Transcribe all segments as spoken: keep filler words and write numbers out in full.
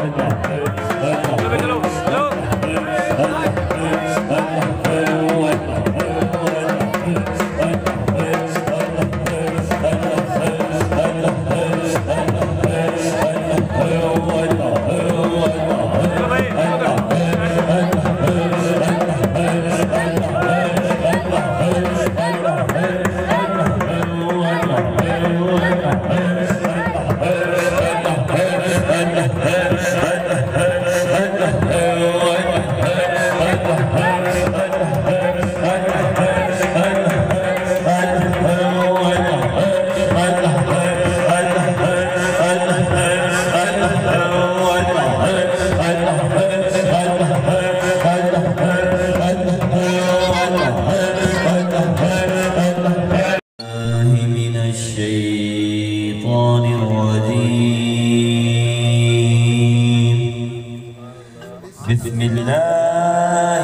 بسم الله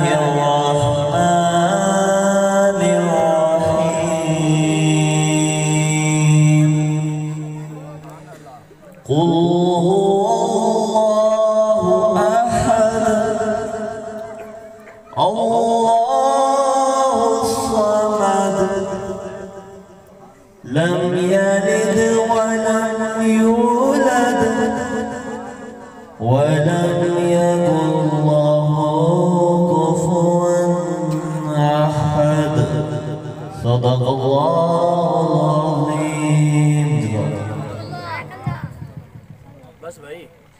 الرحمن الرحيم قل هو أحد الله الصمد لم يلد ولم يولد ولم يكن صدق الله العظيم. بس بھائی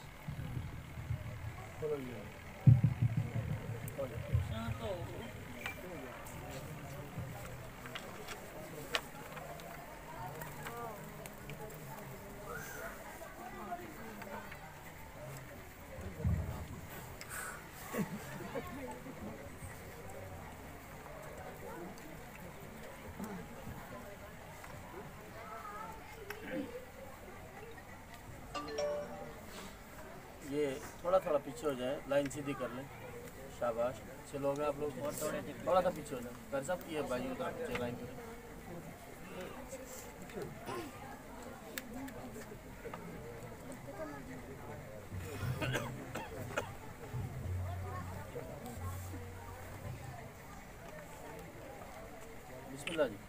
یہ تھوڑا تھوڑا پیچھے ہو جائے، لائن سیدھی کر لیں. شاباش، اچھے لوگ ہیں آپ لوگ. تھوڑا سا پیچھے ہو جائیں. کر سب یہ بھائی ادھر پیچھے لائن کریں. بسم اللہ جی.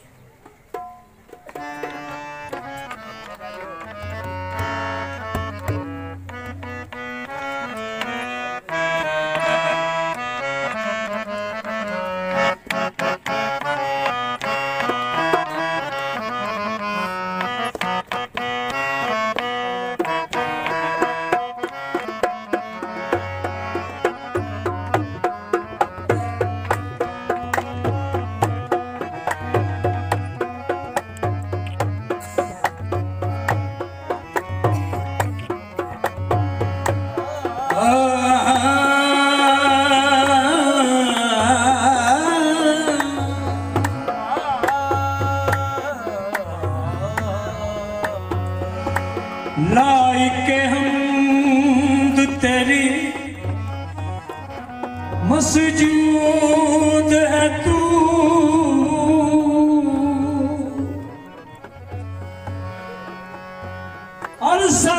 لائق حمد تیری مسجود ہے تو، اور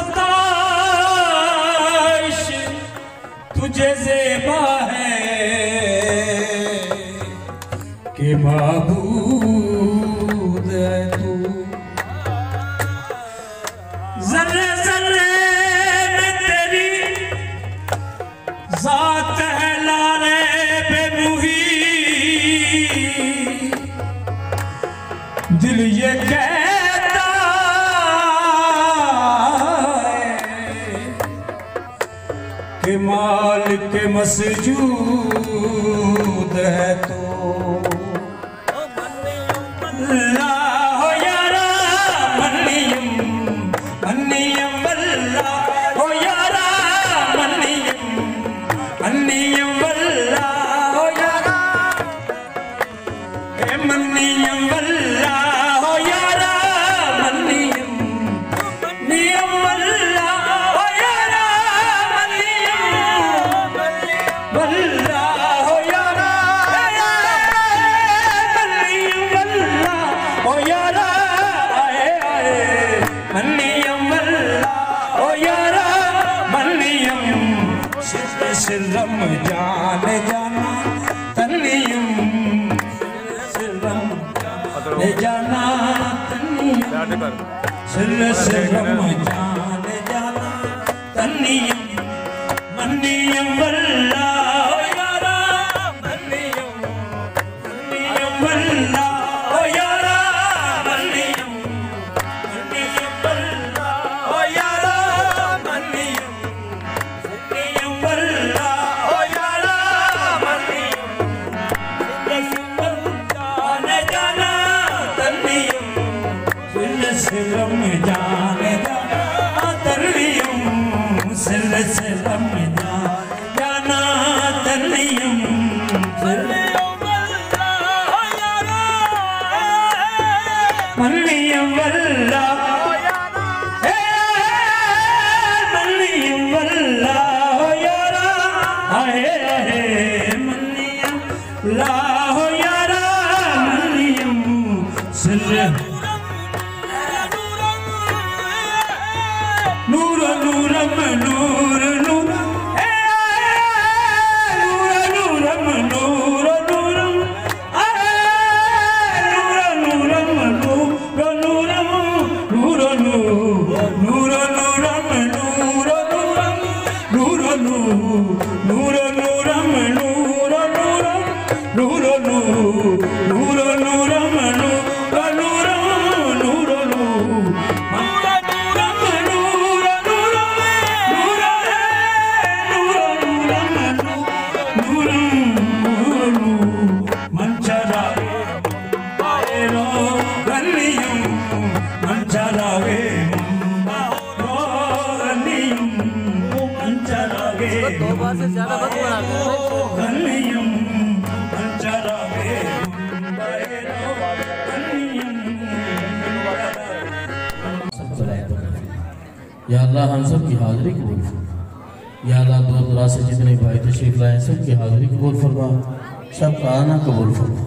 ستائش تجھے زیبا ہے کہ معبود ہے تو. ذرے ذرے میں تیری ذات ہے لارے بے محیط، دل یہ کہتا ہے کہ مالک مسجود ہے تو. سرم جان جانا تنیم سرم جانا تنیم سر سرم جان جانا تنیم منیم واللہ یارا منیم منیم واللہ یارا منیم منیم واللہ یارا منیم منیم واللہ یارا منیم منیم جان جانا تنیم سر سرم جان جانا تنیم سر سرم جانا تنیم منیم واللہ منیم واللہ یارا منیم لاہ یارا منیم سر نور نورم نور نور نور نورم نور نورم نور نورم نور نورم نور نور نور نورم نور نورم نور نور نور نورم نور نورم نور نور نور نورم نور نورم نور نور دو بار سے زیادہ وقت بنا یا اللہ ہم سب کی حاضری قبول فرما یا اللہ دور دراز سے جتنے بھائی تشریف لائیں سب کی حاضری قبول فرما سب کا آنا قبول فرما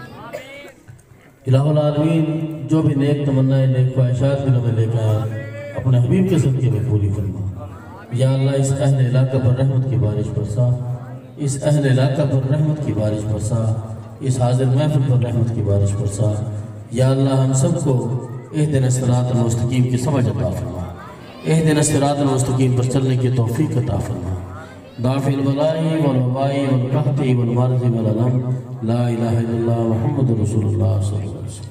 الہ العالمین جو بھی نیک تمنائیں نیک خواہشات دلوں میں لے کر آئے اپنے حبیب کے صدقے میں پوری فرما یا اللہ اس اہل علاقہ پر رحمت کی بارش برسا اس اہل علاقہ پر رحمت کی بارش برسا اس حاضر محفل پر رحمت کی بارش برسا یا اللہ ہم سب کو اہدنا الصراط المستقیم کی سمجھ عطا فرما اہدنا الصراط المستقیم پر چلنے کی توفیق عطا فرما دافع البلائی والوبائی والقحطی والمرض والعلم لا الہ الا اللہ محمد رسول اللہ صلی اللہ علیہ وسلم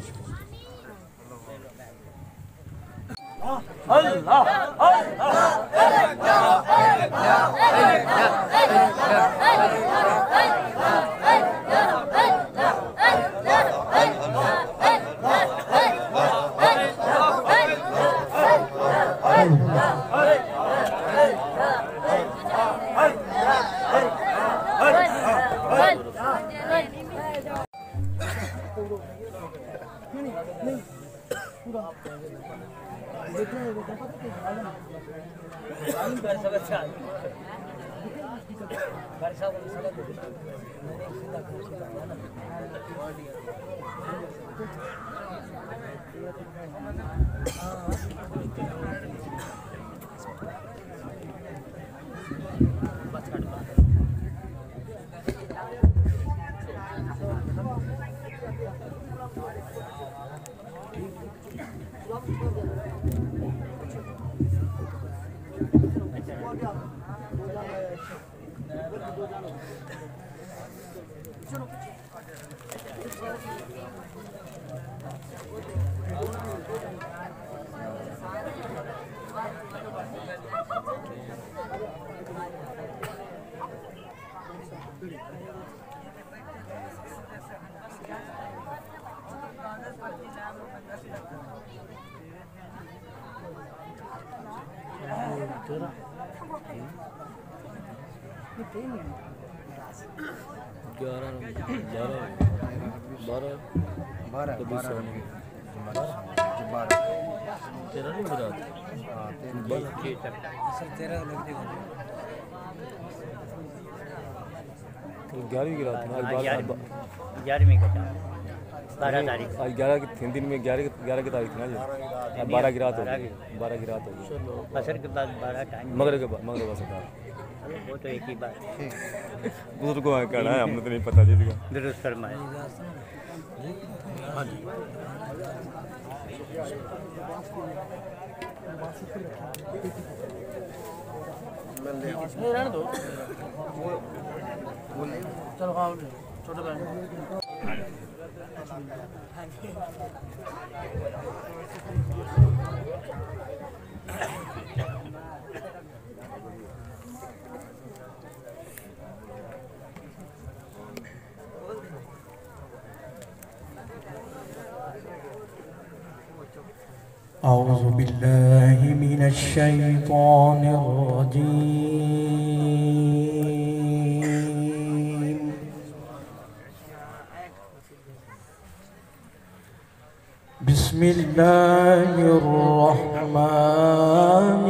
اللہ گیارہ گیارہ بارہ بارہ بارہ تیرہ نہیں برات گیارہویں کی رات گیارہویں کا बारह तारीख आज ग्यारह की तीन दिन में ग्यारह ग्यारह की तारीख थी ना जी अब बारह की रात होगी बारह की रात होगी असर के बाद बारह टाइम मगरब के बाद मगरब के बाद वो तो एक ही बात दूसरे को कहना है हमने तो नहीं पता जी इसका दुरुस्त फरमाए नहीं रहने दो चलो हाँ छोटे भाई أعوذ بالله من الشيطان الرجيم بسم الله الرحمن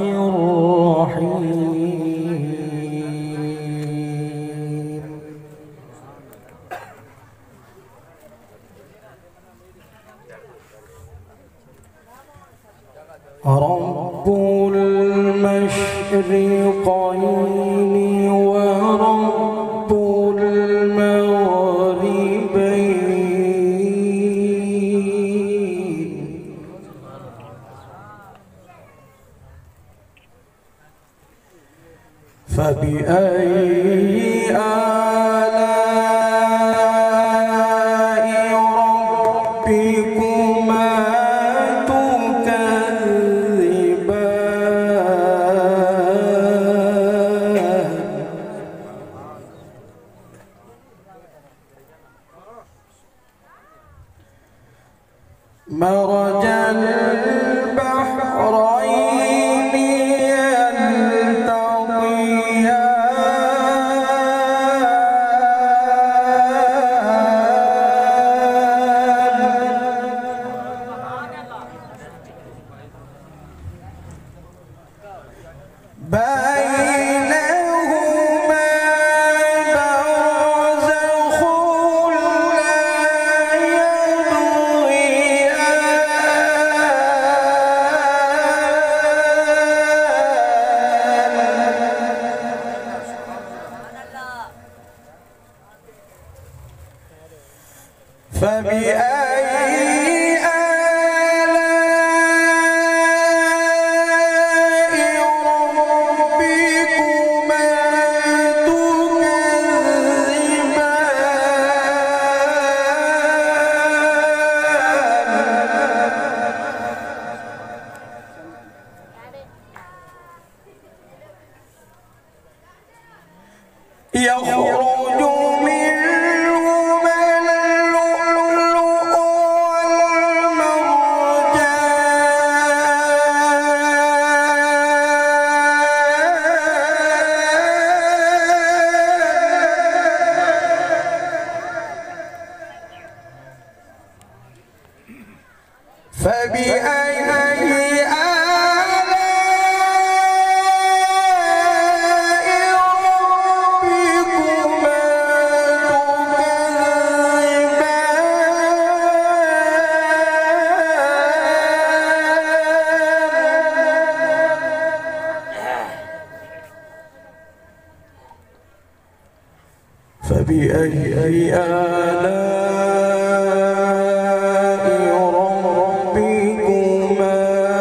الرحيم رب المشرقين ورب المغربين فبأي آلاء ربكما مرج البحرين يلتقيان بينهما برزخ فبأي آلاء ربكما تكذبان يخرج منهما اللؤلؤ والمرجان فبأي فبأي آلاء ربكما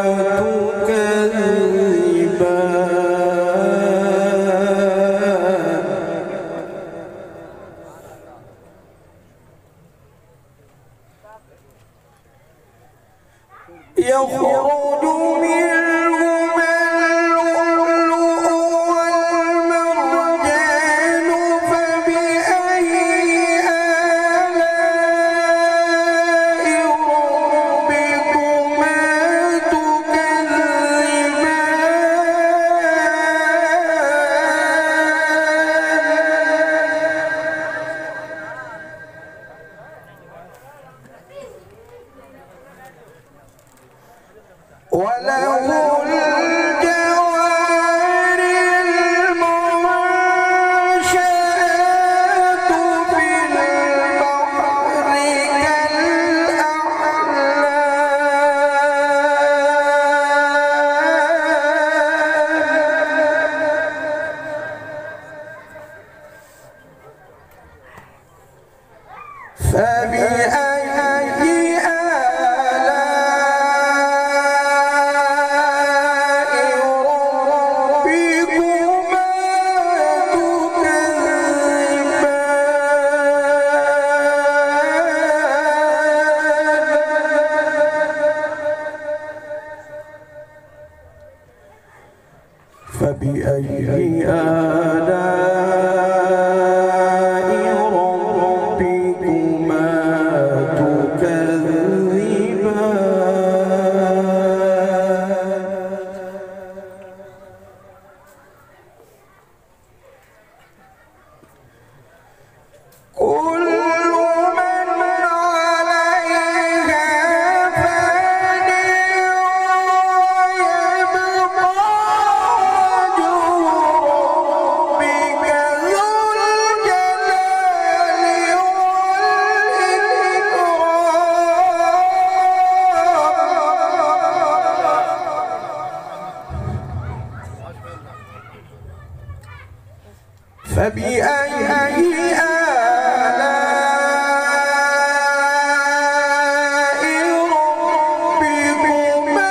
تكذبان يخرج منهما اللؤلؤ والمرجان فبأي آلاء فبأي آلاء ربكما تكذبان كل من عليها فان ويبقى فبأي آلاء ربكما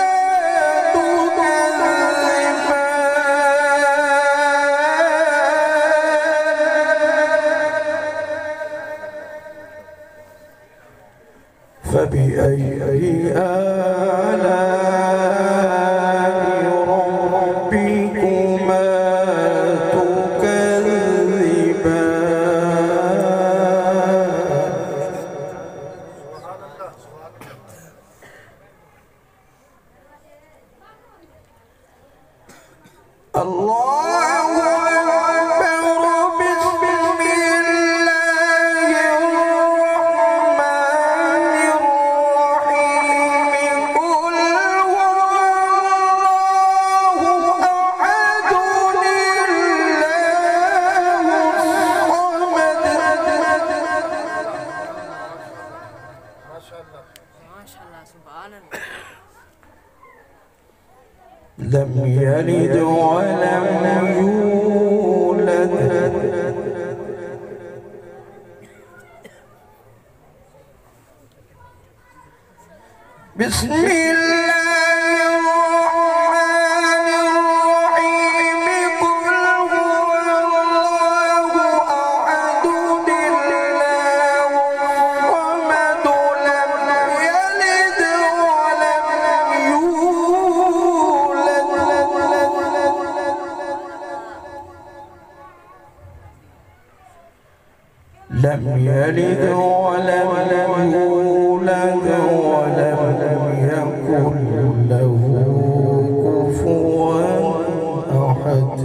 تكذبان فبأي آلاء ربكما الله أكبر بسم الله الرحمن الرحيم قل هو الله أحد لم يلد ولم يولد بسم الله الرحمن الرحيم قل هو الله أحد الله الصمد لم يلد ولم يولد لم يلد ولم يولد ولم يكن له كفوا أحد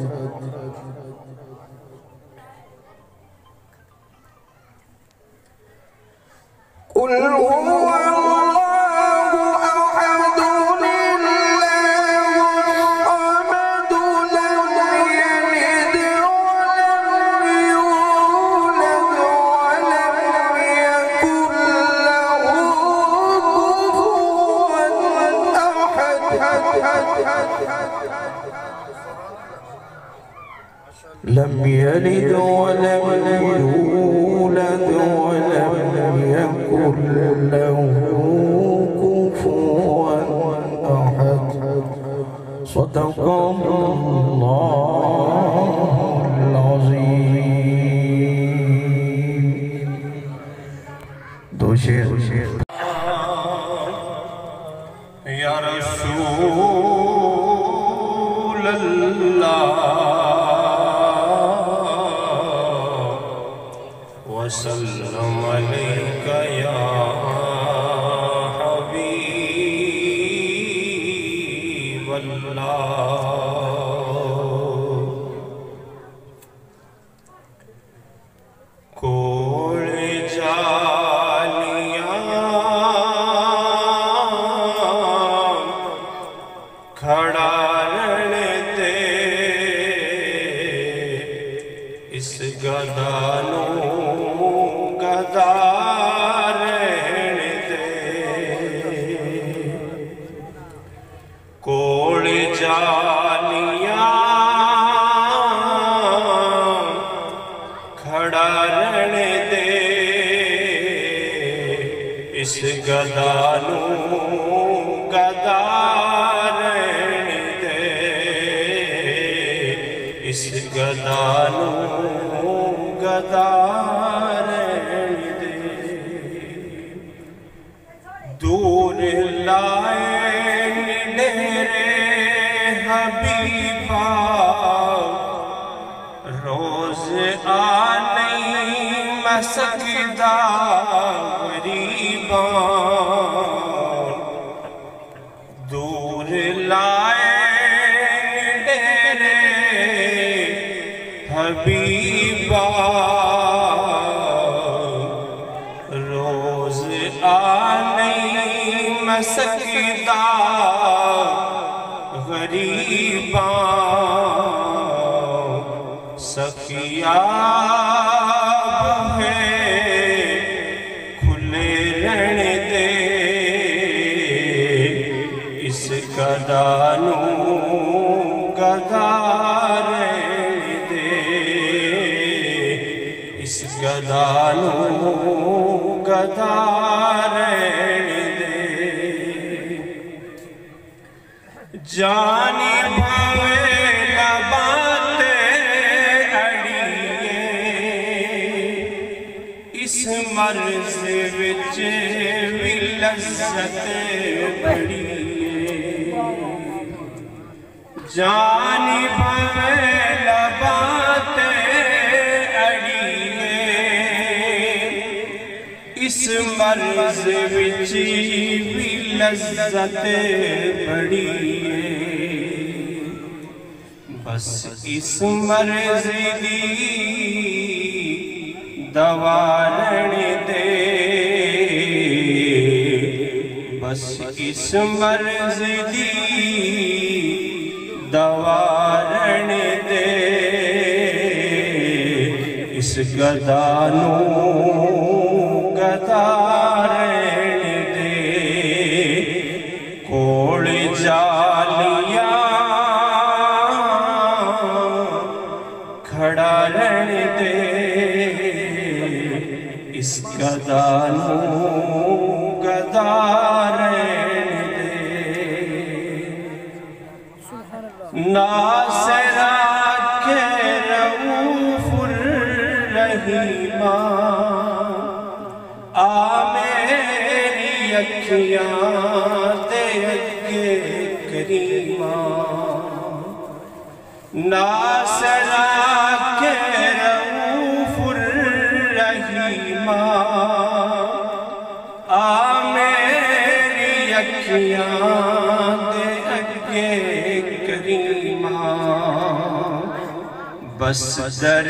قل هو الله أحد الله الصمد لم يلد ولم يولد ولم يكن له لم يلد ولم يولد ولم يكن له كفوا أحد صدق الله العظيم دو شیر یا رسول اللہ وسلم علیک یا حبیب اللہ کوڑ جالیاں کھڑا رہتے اس گدانوں گدا رہنے دے کوڑ جالیاں کھڑا رہنے دے اس گدانو گدا رہن دے اس گدانو گدا رہن دے دور لائے میرے حبیبا روز آنے میں سکدہ غریبان دور لائے ڈیرے حبیبا روز آنے میں سکدہ غریبان سخیاب ہے کھلے رہن دے اس گدانو گدا رہن دے اس گدانو گدا رہن دے جانی بھاوے لباتے اڑیے اس مرض وچ بھی لذت بڑی جانی بھاوے لباتے اڑیے اس مرض وچ بھی لذت بڑی بس اس مرض دی دوا رہن دے بس اس مرض دی دوا رہن دے اس گدانو گدا رہن دے کوڑ جالیا کھڑا رہن دے اس گدانو گدا رہن دے ناصرہ کے رؤوف الرحیمہ آ میری اکھیاں دے اگے کریمہ ناصرہ کے رؤوف الرحیمہ آ میری اکھیاں دے اگے کریمہ بس در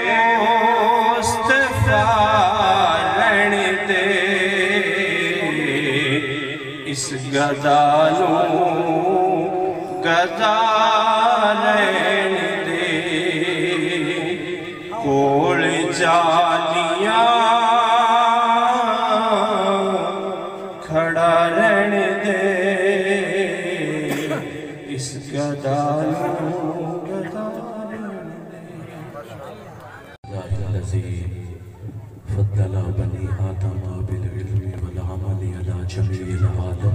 مصطفیٰ رہن دے اس گدانو گدا رہن دے کول جالیاں کھڑا رہن دے اس گدانو گدا فضل بني آدم بالعلم والعمل على جميع العالم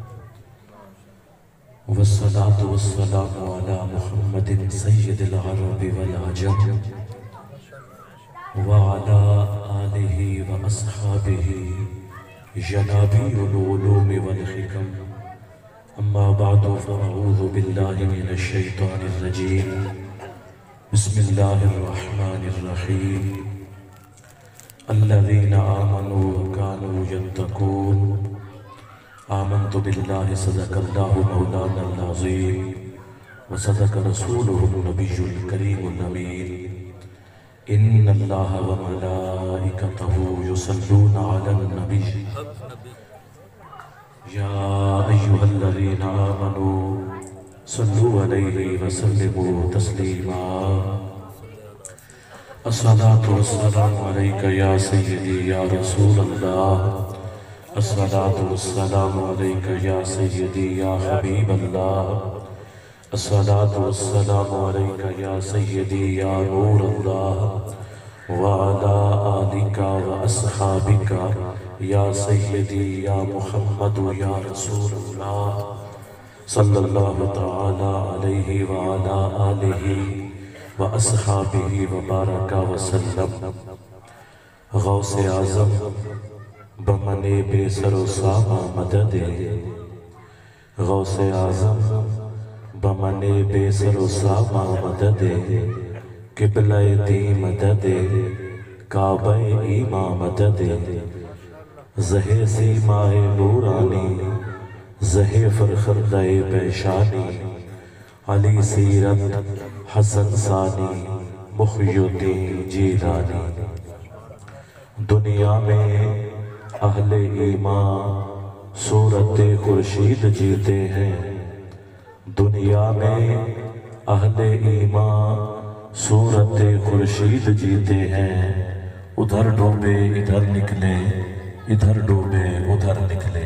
والصلاة والسلام على محمد سيد العرب والعجم وعلى آله وأصحابه جنابي العلوم والحكم أما بعد فأعوذ بالله من الشيطان الرجيم بسم الله الرحمن الرحيم الذين آمنوا وكانوا يتقون آمنت بالله صدق الله مولانا العظيم وصدق رسوله النبي الكريم الأمين إن الله وملائكته يصلون على النبي يا أيها الذين آمنوا صلوا عليه وسلموا تسليما الصلاة والسلام عليك يا سيدي يا رسول الله الصلاة والسلام عليك يا سيدي يا حبيب الله الصلاة والسلام عليك يا سيدي يا نور الله وعلى آلك وأصحابك یا سیدی یا محمد یا رسول اللہ صلی اللہ تعالی علیہ وعلا آلہ واصحابہ وبارک وسلم غوث اعظم بمنے بے سر و سامہ مدد غوث اعظم بمنے بے سر و سامہ مدد قبلہ دی مدد کعبہ ایماں مدد زہے سیمائے نورانی زہے فرخردہ پیشانی علی سیرت حسن ثانی محی الدین جیلانی دنیا میں اہل ایمان صورت خورشید جیتے ہیں دنیا میں اہل ایمان صورت خورشید جیتے ہیں ادھر ڈوبے ادھر نکلے ادھر ڈوبے ادھر نکلے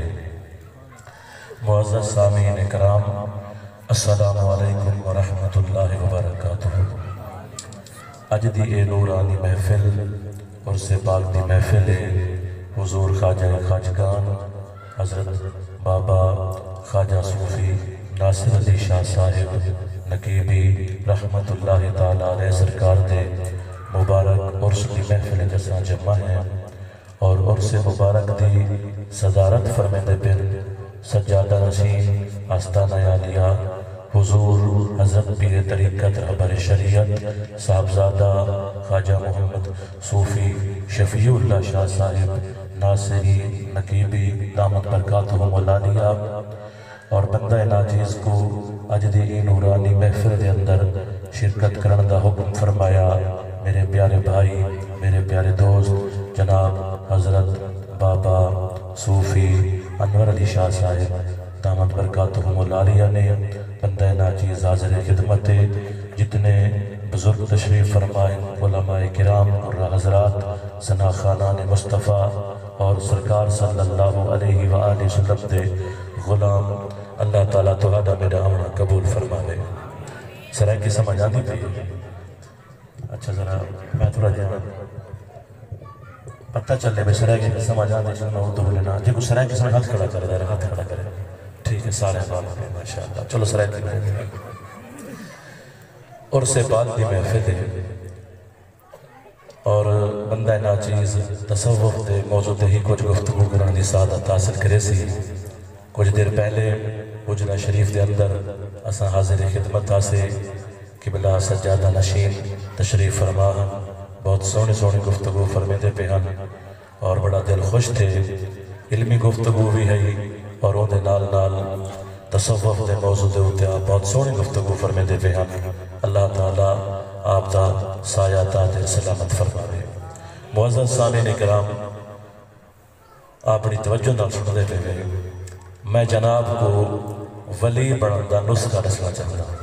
معزز سامعین اکرام السلام علیکم ورحمۃ اللہ وبرکاتہ اج دی اے نورانی محفل اور سے پاک دی محفل حضور خواجہ خواجگان حضرت بابا خواجہ صوفی ناصر علی شاہ صاحب نقیبی رحمت اللہ تعالی علیہ سرکار دے مبارک عرس دی محفل جساں جمع ہیں اور عرس مبارک دی صدارت فرمیندے پھر سجادہ نشین آستانہ عالیہ حضور حضرت پیر طریقت رہبر شریعت صاحبزادہ خواجہ محمد صوفی شفیع اللہ شاہ صاحب ناصری نقیبی دامت برکاتہم العالیہ اور بندہ ناچیز کو اج دی نورانی محفل دے اندر شرکت کرن دا حکم فرمایا میرے پیارے بھائی میرے پیارے دوست جناب حضرت بابا صوفی انور علی شاہ صاحب دامت برکاتہم العالیہ نے بندہ ناچیز حاضر خدمت جتنے بزرگ تشریف فرمائے علماء کرام اور حضرات ثنا خانان مصطفیٰ اور سرکار صلی اللہ علیہ وآلہ وسلم دے غلام اللہ تعالیٰ توحیدہ میرا آمنا قبول فرمائے سرائے کی سمجھ آتی تھی اچھا ذرا میں تھوڑا جانا پتہ چلے بے سرائے کی سمجھ آتی تھی میں اردو بولنا جی کو سرائے کی سمجھ ہاتھ کھڑا کر دے رہا ہاتھ کھڑا کرے ٹھیک ہے سارے بات ہیں ماشاءاللہ چلو سرائے کی محفل اور سے بات دی محفل ہے اور بندہ ناچیز تصوف دے موجود ہی کچھ گفتگو کرنے دی سعادت حاصل کرے سی کچھ دیر پہلے حجرہ شریف دے اندر اساں حاضر خدمت سے قبلہ سجادہ نشین تشریف فرما بہت سونے سونے گفتگو فرمیدے پہ ہن اور بڑا دل خوش تھے علمی گفتگو بھی ہے اور او دے نال نال تصوف دے موضوع دے ہوتے آپ بہت سونے گفتگو فرمیدے پہ ہن اللہ تعالیٰ آپ دا سایہ تاج سلامت فرمائے معزز سامعین کرام اپنی توجہ نال سن دے پہ میں جناب کو ولی بنن دا نسخہ دسنا چاہتا ہوں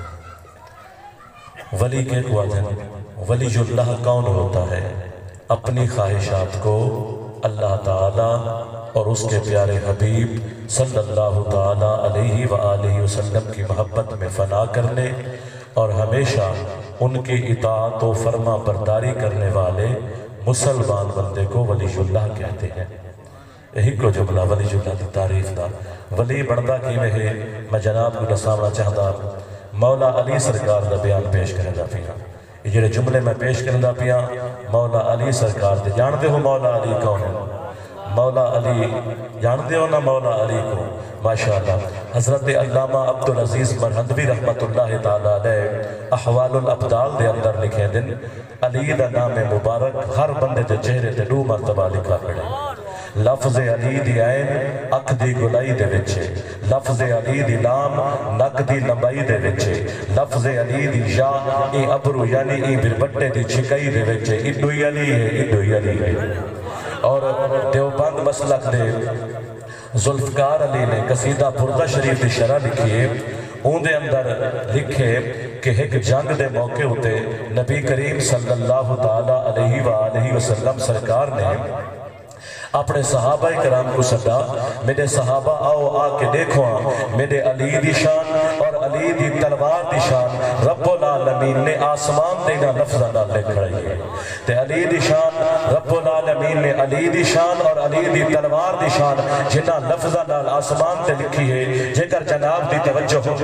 ولی کے قوادن ولی اللہ کون ہوتا ہے اپنی خواہشات کو اللہ تعالیٰ اور اس کے پیارے حبیب صلی اللہ تعالیٰ علیہ وآلہ وسلم کی محبت میں فنا کرنے اور ہمیشہ ان کی اطاعت و فرما برداری کرنے والے مسلمان بندے کو ولی اللہ کہتے ہیں یہی کو جملہ ولی اللہ کی تعریف دا ولی بندہ کی میں ہے میں جناب کو نسامنا چاہتا مولا علی سرکار دا بیان پیش کرنے دا پیا یہ جڑے جملے میں پیش کرنے دا پیا مولا علی سرکار دے جانتے ہو مولا علی کون ہے مولا علی جانتے ہو نا مولا علی کو ماشاءاللہ حضرت علامہ عبدالعزیز مرہندوی رحمت اللہ تعالیٰ علیہ احوال الابدال دے اندر لکھے دن علی دا نام مبارک ہر بندے دے چہرے دے دو مرتبہ لکھا پڑے لفظ علی دی عین اک دی گلائی دے وچے لفظ علی دی لام نک دی لمبائی دے وچے لفظ علی دی یا ای ابرو یعنی ای بربٹے دی چھکائی دے وچے ایڈو ہی علی ہے ایڈو ہی علی ہے اور دیوبند مسلک دے ذوالفقار علی نے قصیدہ بردہ شریف دی شرح لکھیے اون دے اندر لکھے کہ ایک جنگ دے موقع ہوتے نبی کریم صلی اللہ تعالیٰ علیہ وآلہ وسلم سرکار نے اپنے صحابہ کرام کو صدا میرے صحابہ آؤ آ کے دیکھو میرے علی دی شان اور علی دی تلوار دی شان رب العالمین نے آسمان دینا لفظہ نہ لکھ رہی ہے تے علی دی شان رب العالمین کریم نے علی دی شان اور علی دی تلوار دی شان جنہ لفظہ نال آسمان تے لکھی ہے جے کر جناب دی توجہ ہو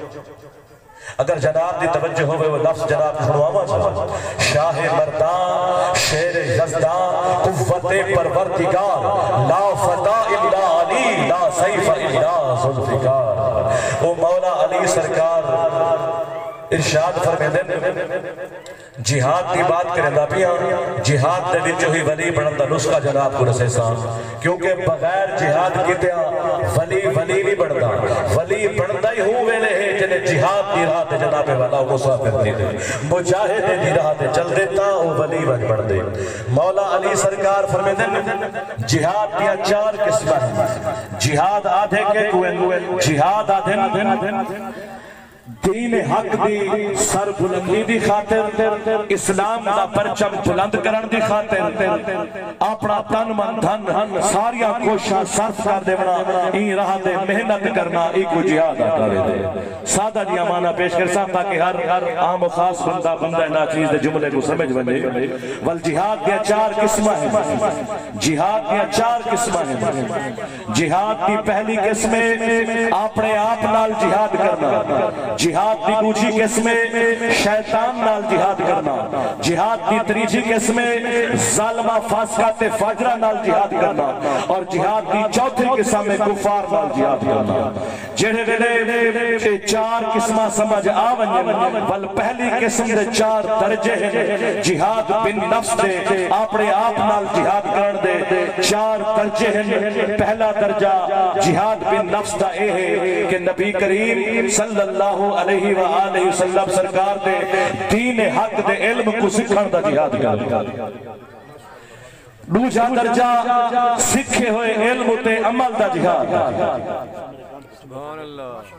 اگر جناب دی توجہ ہوئے وہ لفظ جناب سنواما چاہا شاہ مردان شیر یزدان قوت پروردگار لا فتح الا علی لا سیف الا ذوالفقار وہ مولا علی سرکار ارشاد فرمے دیں جہاد کی بات کریں دا پیا جہاد دے وچ ہی ولی بنن دا نسخہ جناب کو رسے سان کیونکہ بغیر جہاد کیتیا ولی ولی نہیں بندا ولی بندا ہی ہوں ویلے ہے جنے جہاد دی راہ تے جناب والا مسافر نہیں دے مجاہد دی راہ تے چل دیتا او ولی بن بن دے مولا علی سرکار فرمے دے جہاد دیا چار قسمیں ہیں جہاد آدھے کے کوئے جہاد آدھے دین حق دی سر بلندی دی خاطر اسلام دا پرچم بلند کرن دی خاطر اپنا تن من دھن ساریا کوشاں صرف کر دے بنا این راہ دے محنت کرنا ایک جہاد کرے دے سادہ جی امانہ پیش کر سا تاکہ ہر عام و خاص بندہ بندہ ناچیز دے جملے کو سمجھ بنے والجہاد دیا چار قسمہ ہیں جہاد دیا چار قسمہ ہیں جہاد دی پہلی قسم اپنے آپ نال جہاد کرنا جہاد دی دوسری قسم شیطان نال جہاد کرنا جہاد دی تیسری قسم ظالمہ فاسقہ فاجرہ نال جہاد کرنا اور جہاد دی چوتھی قسم کفار نال جہاد کرنا جڑے ویلے چار قسمہ سمجھ آونجن بل پہلی قسم دے چار درجے ہیں جہاد بن نفس دے اپنے آپ نال جہاد کرن دے چار درجے ہیں پہلا درجہ جہاد بن نفس دا اے ہے کہ نبی کریم صلی اللہ علیہ وآلہ وسلم سرکار دے دین حق دے علم کو سکھن دا جہاد کر دوسرا درجہ سکھے ہوئے علم تے عمل دا جہاد سبحان اللہ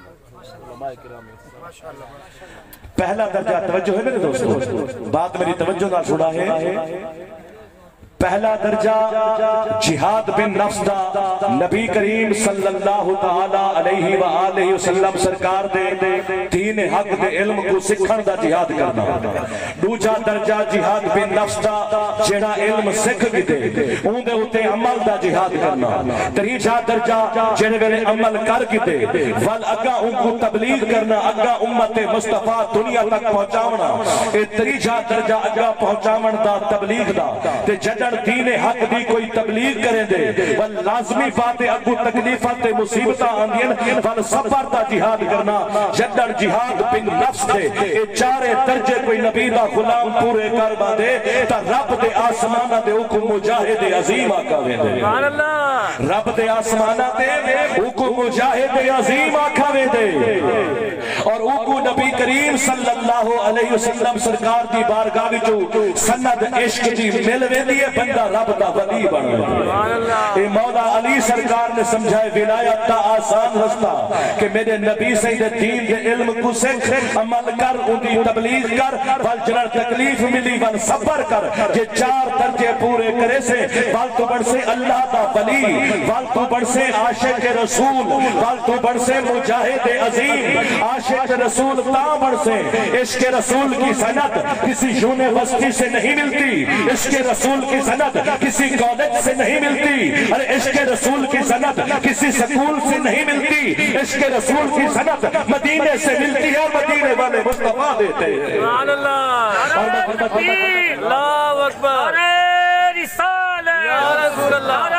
پہلا درجہ توجہ ہے میرے دوستو بات میری توجہ نہ چھوڑا ہے پہلا درجہ جہاد بن نفس دا نبی کریم صلی اللہ تعالی علیہ وآلہ وسلم سرکار دے دین حق دے علم کو سکھن دا جہاد کرنا دوجا درجہ جہاد بن نفس دا جڑا علم سکھ گئے اون دے ہوتے عمل دا جہاد کرنا تیجا درجہ جڑے ویلے عمل کر گئے ول اگا ان کو تبلیغ کرنا اگا امت مصطفیٰ دنیا تک پہنچاونا اے تیجا درجہ اگا پہنچاون دا تبلیغ دا تے جڑا دین حق دی کوئی تبلیغ کریں دے ول لازمی بات اگو تکلیفات مصیبتاں آندین ول صبر دا جہاد کرنا جدڑ جہاد بن نفس دے اے چارے درجے کوئی نبی دا غلام پورے کر با دے تا رب دے آسمانہ دے حکم مجاہد عظیم آقا وے دے رب دے آسمانہ دے حکم مجاہد عظیم آقا وے دے اور اوکو نبی کریم صلی اللہ علیہ وسلم سرکار دی بارگاہ وچوں سند عشق دی مل ویندی ہے بندہ رب دا ولی بن گیا اے مولا علی سرکار نے سمجھائے ولایت دا آسان رستہ کہ میرے نبی سید دین دے علم کو سکھ عمل کر ان دی تبلیغ کر ول جنر تکلیف ملی ول صبر کر یہ چار درجے پورے کرے سے ول تو بڑھ سے اللہ دا ولی ول تو بڑھ سے عاشق رسول ول تو بڑھ سے مجاہد عظیم عاشق رسول تا بڑھ سے عشق رسول کی سند کسی یونیورسٹی سے نہیں ملتی عشق رسول کی سند کسی کالج سے نہیں ملتی ارے عشق رسول کی سند کسی سکول سے نہیں ملتی عشق رسول کی سند مدینے سے ملتی ہے اور مدینے والے مصطفیٰ دیتے ہیں سبحان اللہ اللہ اکبر رسالہ یا رسول اللہ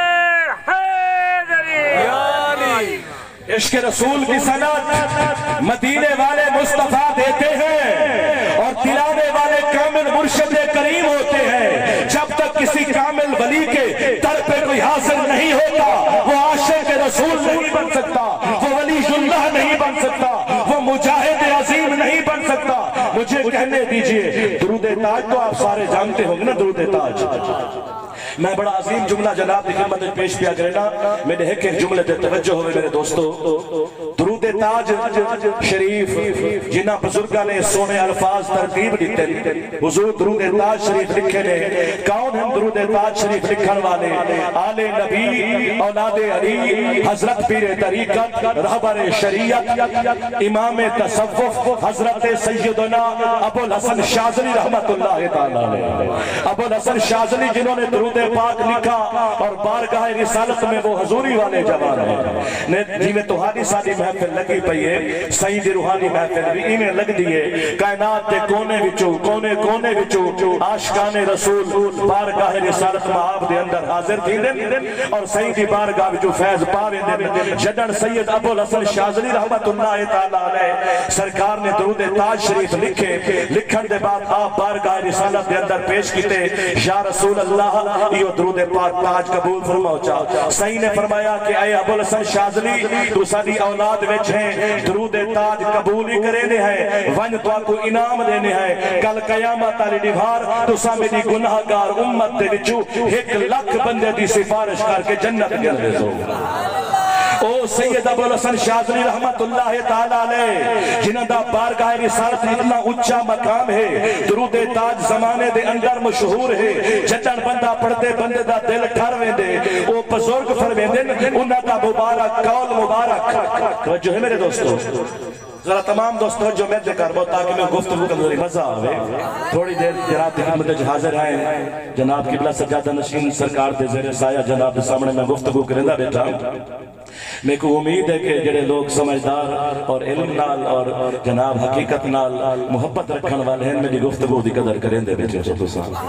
عشق رسول کی سند مدینے والے مصطفیٰ دیتے ہیں اور دلانے والے کامل مرشد کریم ہوتے ہیں جب تک کسی کامل ولی کے در پہ کوئی حاصل نہیں ہوتا وہ عاشق رسول نہیں بن سکتا وہ ولی اللہ نہیں بن سکتا وہ مجاہد عظیم نہیں بن سکتا مجھے کہنے دیجئے درود تاج تو آپ سارے جانتے ہوں گے نا درود تاج میں بڑا عظیم جملہ جناب کی خدمت میں پیش کیا کرنا میرے ایک ایک جملے تے توجہ ہوئے میرے دوستو درود تاج شریف جنہ بزرگاں نے سونے الفاظ ترتیب دیتے حضور درود تاج شریف لکھے نے کون ہیں درود تاج شریف لکھن والے آل نبی اولاد علی حضرت پیر طریقت رہبر شریعت امام تصوف حضرت سیدنا ابو الحسن شاذلی رحمت اللہ تعالیٰ علیہ ابو الحسن شاذلی جنہوں نے درود پاک لکھا اور بارگاہ رسالت میں وہ حضوری والے جوان ہیں جی میں توہانی ساری محفل لگی پئی ہے سعید روحانی محفل بھی انہیں لگ دیئے کائنات دے کونے وچو کونے کونے وچو عاشقان رسول بارگاہ رسالت معاب دے اندر حاضر تھی دن اور سعیدی بارگاہ وچو فیض پاوے دن جدن سید ابو الحسن شاذلی رحمت اللہ تعالیٰ علیہ سرکار نے درود تاج شریف لکھے لکھن دے بعد آپ بارگاہ رسالت دے اندر پیش کیتے یا رسول اللہ یہ درود پاک تاج قبول فرماؤ چاہ صحیح نے فرمایا کہ اے ابو الحسن شاذلی تو ساری اولاد وچ ہیں درود تاج قبول ہی کرنے ہیں ون تو کو انعام دینے ہیں کل قیامت علی نبھار تو سا میری گناہگار امت دے وچو ایک لاکھ بندے دی سفارش کر کے جنت میں لے دو او سید ابو الحسن شاذلی رحمت اللہ تعالیٰ علیہ جنہاں دا بارگاہ رسالت اتنا اچھا مقام ہے درود تاج زمانے دے اندر مشہور ہے جتن بندہ پڑھتے بندے دا دل ٹھر ویندے او بزرگ فرمیندے انہاں دا مبارک قول مبارک توجہ ہے میرے دوستو ذرا تمام دوستوں جو میں دے کر بہت تاکہ میں گفتگو کا ذری مزہ آوے تھوڑی دیر جناب کی خدمت جو حاضر ہیں جناب قبلہ سجادہ نشین سرکار دے زیر سایہ جناب دے سامنے میں گفتگو کرندہ بیٹھا میں کو امید ہے کہ جڑے لوگ سمجھدار اور علم نال اور جناب حقیقت نال محبت رکھن والے ہیں میری گفتگو دی قدر کریں دے بیٹھے چھو تو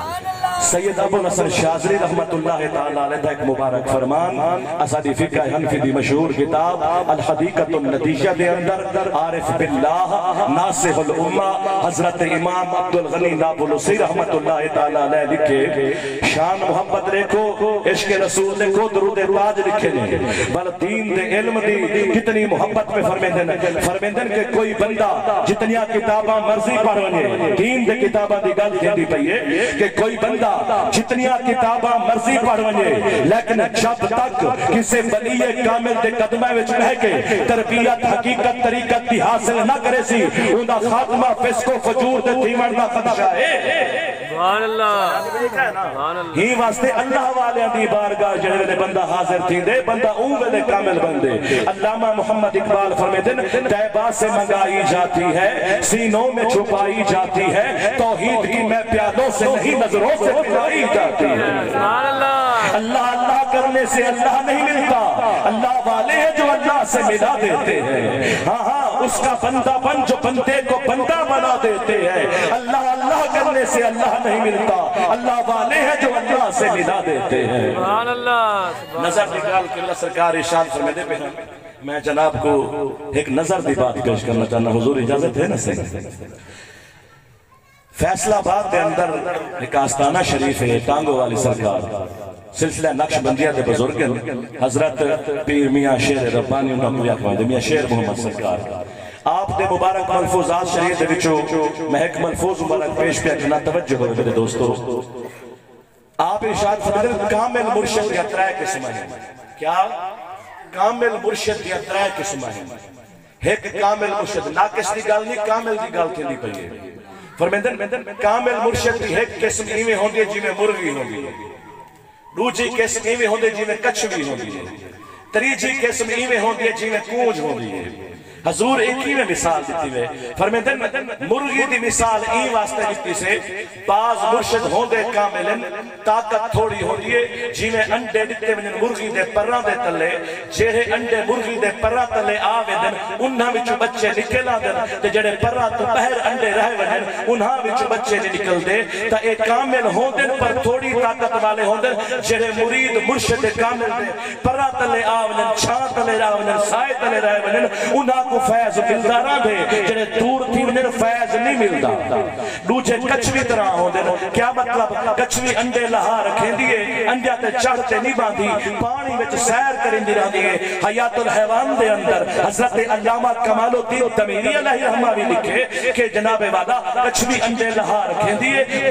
سید ابو الحسن شاذلی رحمت اللہ تعالیٰ علیہ ایک مبارک فرمان اسادی فقہ حنفی دی مشہور کتاب الحدیقت النتیجہ دے اندر عارف باللہ ناصح الامہ حضرت امام عبدالغنی نابلسی رحمت اللہ تعالیٰ علیہ لکھے شان محبت دیکھو عشق رسول دیکھو درود تاج لکھے نے بل دین دے علم دی کتنی محبت میں فرمیندن فرمیندن کہ کوئی بندہ جتنیا کتاباں مرضی پڑھ ونجے دین دے کتاباں دی گل دیندی پئی ہے کہ کوئی بندہ جتنیا کتاباں مرضی پڑھ ونجے لیکن جب تک کسے ولی کامل دے قدمہ وچ بہ کے تربیت حقیقت طریقت دی حاصل نہ کرے سی اوندا خاتمہ فسق و فجور دے تھیمن دا خدشہ ہے سبحان اللہ سبحان اللہ ہی واسطے اللہ والے دی بارگاہ جڑے ویلے بندہ حاضر تھیندے بندہ اون ویلے کامل بندے علامہ محمد اقبال فرمیندن طیبہ سے منگائی جاتی ہے سینوں میں چھپائی جاتی ہے توحید کی میں پیالوں سے نہیں نظروں سے پلائی جاتی ہے اللہ اللہ کرنے سے اللہ نہیں ملتا اللہ والے ہیں جو اللہ سے ملا دیتے ہیں ہاں ہاں اس کا بندہ بن جو بندے کو بندہ بنا دیتے ہیں اللہ اللہ کرنے سے اللہ نہیں ملتا اللہ والے ہیں جو اللہ سے ملا دیتے ہیں سبحان اللہ نظر نکال کے اللہ سرکار ارشاد فرماتے پہ میں جناب کو ایک نظر دی بات پیش کرنا چاہنا حضور اجازت ہے نا صحیح فیصلہ آباد کے اندر ایک آستانہ شریف ہے ٹانگوں والی سرکار سلسلہ نقش بندیہ دے بزرگ حضرت پیر میاں شیر ربانی انہوں کو یقوان دے میاں شیر محمد سرکار آپ دے مبارک ملفوظات شریف دے بچو میں ایک ملفوظ مبارک پیش پیا کرنا توجہ ہوئے میرے دوستو آپ ارشاد فرمائے کامل مرشد یا ترائے قسمہ ہے کیا کامل مرشد یا ترائے قسمہ ہے ایک کامل مرشد ناقص دی گال نہیں کامل دی گال تھی نہیں پہیے فرمیندن کامل مرشد دی ایک قسم ایویں ہوندی ہے جی میں مرغی ہوندی ہے دوجی قسم ایویں ہوندی ہے جی میں کچھوی ہوندی ہے تریجی قسم ایویں ہوندی ہے جی میں کونج ہوندی ہے حضور ایک ہی میں مثال دیتی ہے فرمیندن مرغی دی مثال ای واسطہ دیتی سے بعض مرشد ہوندے کاملن طاقت تھوڑی ہوندی ہے جی میں انڈے دیتے میں مرغی دے پران دے تلے جیرے انڈے مرغی دے پران تلے آوے دن انہاں وچو بچے نکلا دن تے جڑے پران تو بہر انڈے رہے ونن انہاں وچو بچے نکل دے تا ایک کامل ہوندن پر تھوڑی طاقت والے ہوندن جڑے مرید مرشد کامل دے پران تلے آونن چھان تلے آونن سائے تلے رہے ونن انہاں کو فیض ملدارا دے جنہیں دور تھی انہیں فیض نہیں ملدا دوجہ کچھوی طرح ہوں دے کیا مطلب کچھوی انڈے لہا رکھیں دیئے انڈیا تے چڑھتے نہیں باندھی پانی وچ سیر کریں دی رہا دیئے حیات الحیوان دے اندر حضرت علامہ کمال الدین تمیری علیہ رحمہ بھی لکھے کہ جناب والا کچھوی انڈے لہا رکھیں دیئے دور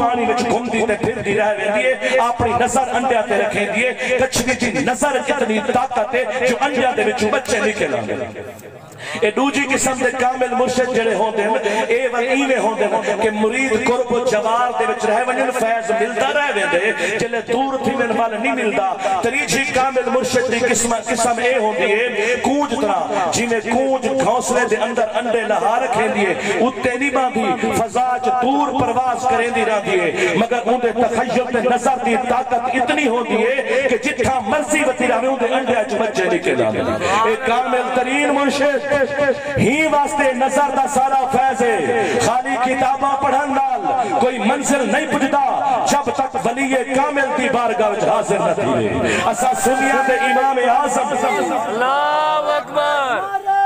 پانی وچ گھومدی تے پھردی رہ ویندی ہے اپنی نظر انڈیاں تے رکھیں دی ہے کچھوی دی نظر اتنی طاقت ہے جو انڈیاں دے وچوں بچے نکل آندے اے دوجی قسم دے کامل مرشد جڑے ہوندے ہیں اے ولیویں ہوندے ہیں کہ مرید قرب و جوار دے وچ رہ ونجن فیض ملدا رہ ویندے جلے دور تھی من وال نہیں ملدا تریجی کامل مرشد دی قسم قسم اے ہوندی ہے کونج طرح جویں کونج گھونسلے دے اندر انڈے لہا رکھیندی ہے اُتے نہیں باندھی فضا چ دور پرواز کریندی رہندی ہے مگر اون دے تخیل تے نظر دی طاقت اتنی ہوندی ہے کہ جتھا مرضی وتی رہے اون دے انڈے چ بچے نکل آندے اے کامل ترین مرشد ہی واسطے نظر دا سارا فیض ہے خالی کتاباں پڑھن نال کوئی منزل نہیں پجدا جب تک ولی کامل دی بارگاہ وچ حاضر نہ تھیوے اسا سنیاں دے امام اعظم اللہ اکبر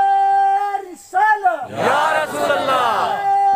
یا رسول اللہ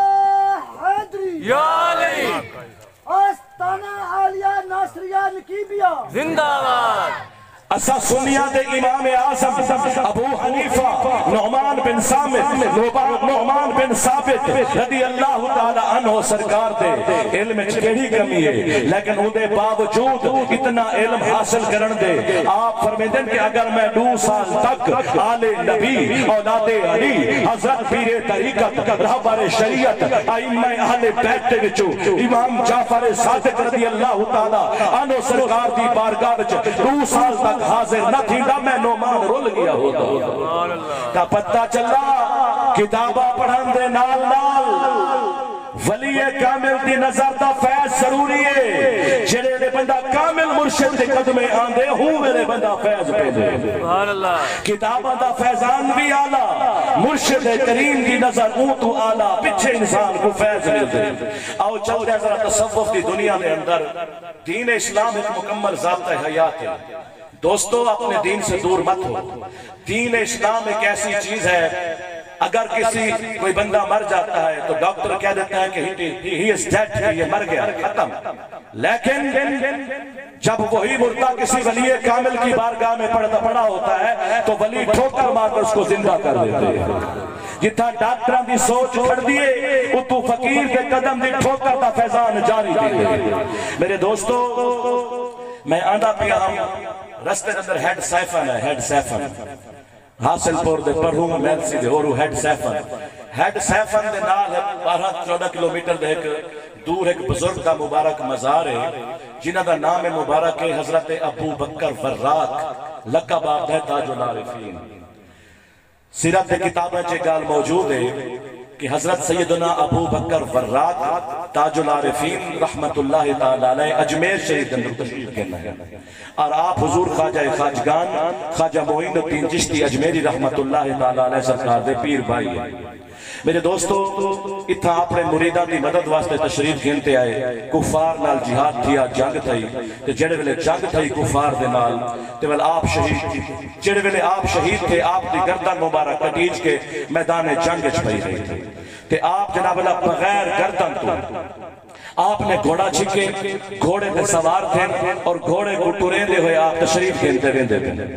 یا علی آستانہ عالیہ ناصریہ نکیبیہ زندہ باد اسا سنیاں دے امام اعظم ابو حنیفہ نعمان بن سامت نعمان بن ثابت رضی اللہ تعالی عنہ سرکار دے علم کیڑی کمی ہے لیکن اون دے باوجود اتنا علم حاصل کرن دے آپ فرمیندن کہ اگر میں دو سال تک آل نبی اولاد علی حضرت پیر طریقت رہبر شریعت ائمہ اہل بیت دے وچوں امام جعفر صادق رضی اللہ تعالی عنہ سرکار دی بارگاہ وچ دو سال تک حاضر نہ تھی نہ میں نعمان رول گیا ہوتا تا پتہ چلا کتابہ پڑھن دے نال نال ولی کامل دی نظر دا فیض ضروری ہے جڑے دے بندہ کامل مرشد دے قدمے آندے ہوں میرے بندہ فیض پہ دے کتابہ دا فیضان بھی آلہ مرشد کریم دی نظر اون تو آلہ پچھے انسان کو فیض مل دے آؤ چل دے ذرا تصوف دی دنیا میں اندر دین اسلام ایک مکمل ضابطہ حیات ہے دوستو اپنے دین سے دور مت ہو دین اسلام ایک ایسی چیز ہے اگر کسی کوئی بندہ مر جاتا ہے تو ڈاکٹر کہہ دیتا ہے کہ ہی is dead یہ مر گیا ختم لیکن جب وہی مردہ کسی ولی کامل کی بارگاہ میں پڑھتا پڑا ہوتا ہے تو ولی ٹھوکر مار کر اس کو زندہ کر دیتے ہیں جتھا ڈاکٹران دی سوچ کھڑ دیئے اتو فقیر کے قدم دی ٹھوکر دا فیضان جاری دیئے میرے دوستو میں آندھا پیا ہم رستے اندر ہیڈ سیفن ہے ہیڈ سیفن حاصل پور دے پرہوں میل سی دے اور ہیڈ سیفن ہیڈ سیفن دے نال ہے بارہ چودہ کلومیٹر دے ایک دور ایک بزرگ دا مبارک مزار ہے جنہ دا نام مبارک ہے حضرت ابو بکر وراق لقب آپ ہے تاج العارفین سیرت کتابیں چے گال موجود ہے کہ حضرت سیدنا ابو بکر وراق تاج العارفین رحمت اللہ تعالی علیہ اجمیر شریف اندر تشریف کرنا ہے اور آپ حضور خواجہ خواجگان خواجہ معین الدین چشتی اجمیری رحمت اللہ تعالی علیہ سرکار دے پیر بھائی ہے میرے دوستو اتھا اپنے مریدان دی مدد واسطے تشریف گھنتے آئے کفار نال جہاد تھیا جنگ تھئی تے جڑے ویلے جنگ تھئی کفار دے نال تے ویلے آپ شہید جڑے ویلے آپ شہید تھے آپ دی گردن مبارک کٹیج کے میدان جنگ چ پئی رہی تھی تے آپ جناب اللہ بغیر گردن تو آپ نے گھوڑا چھکے گھوڑے پہ سوار تھے اور گھوڑے کو ٹوریندے ہوئے آپ تشریف گھنتے گھنتے تھے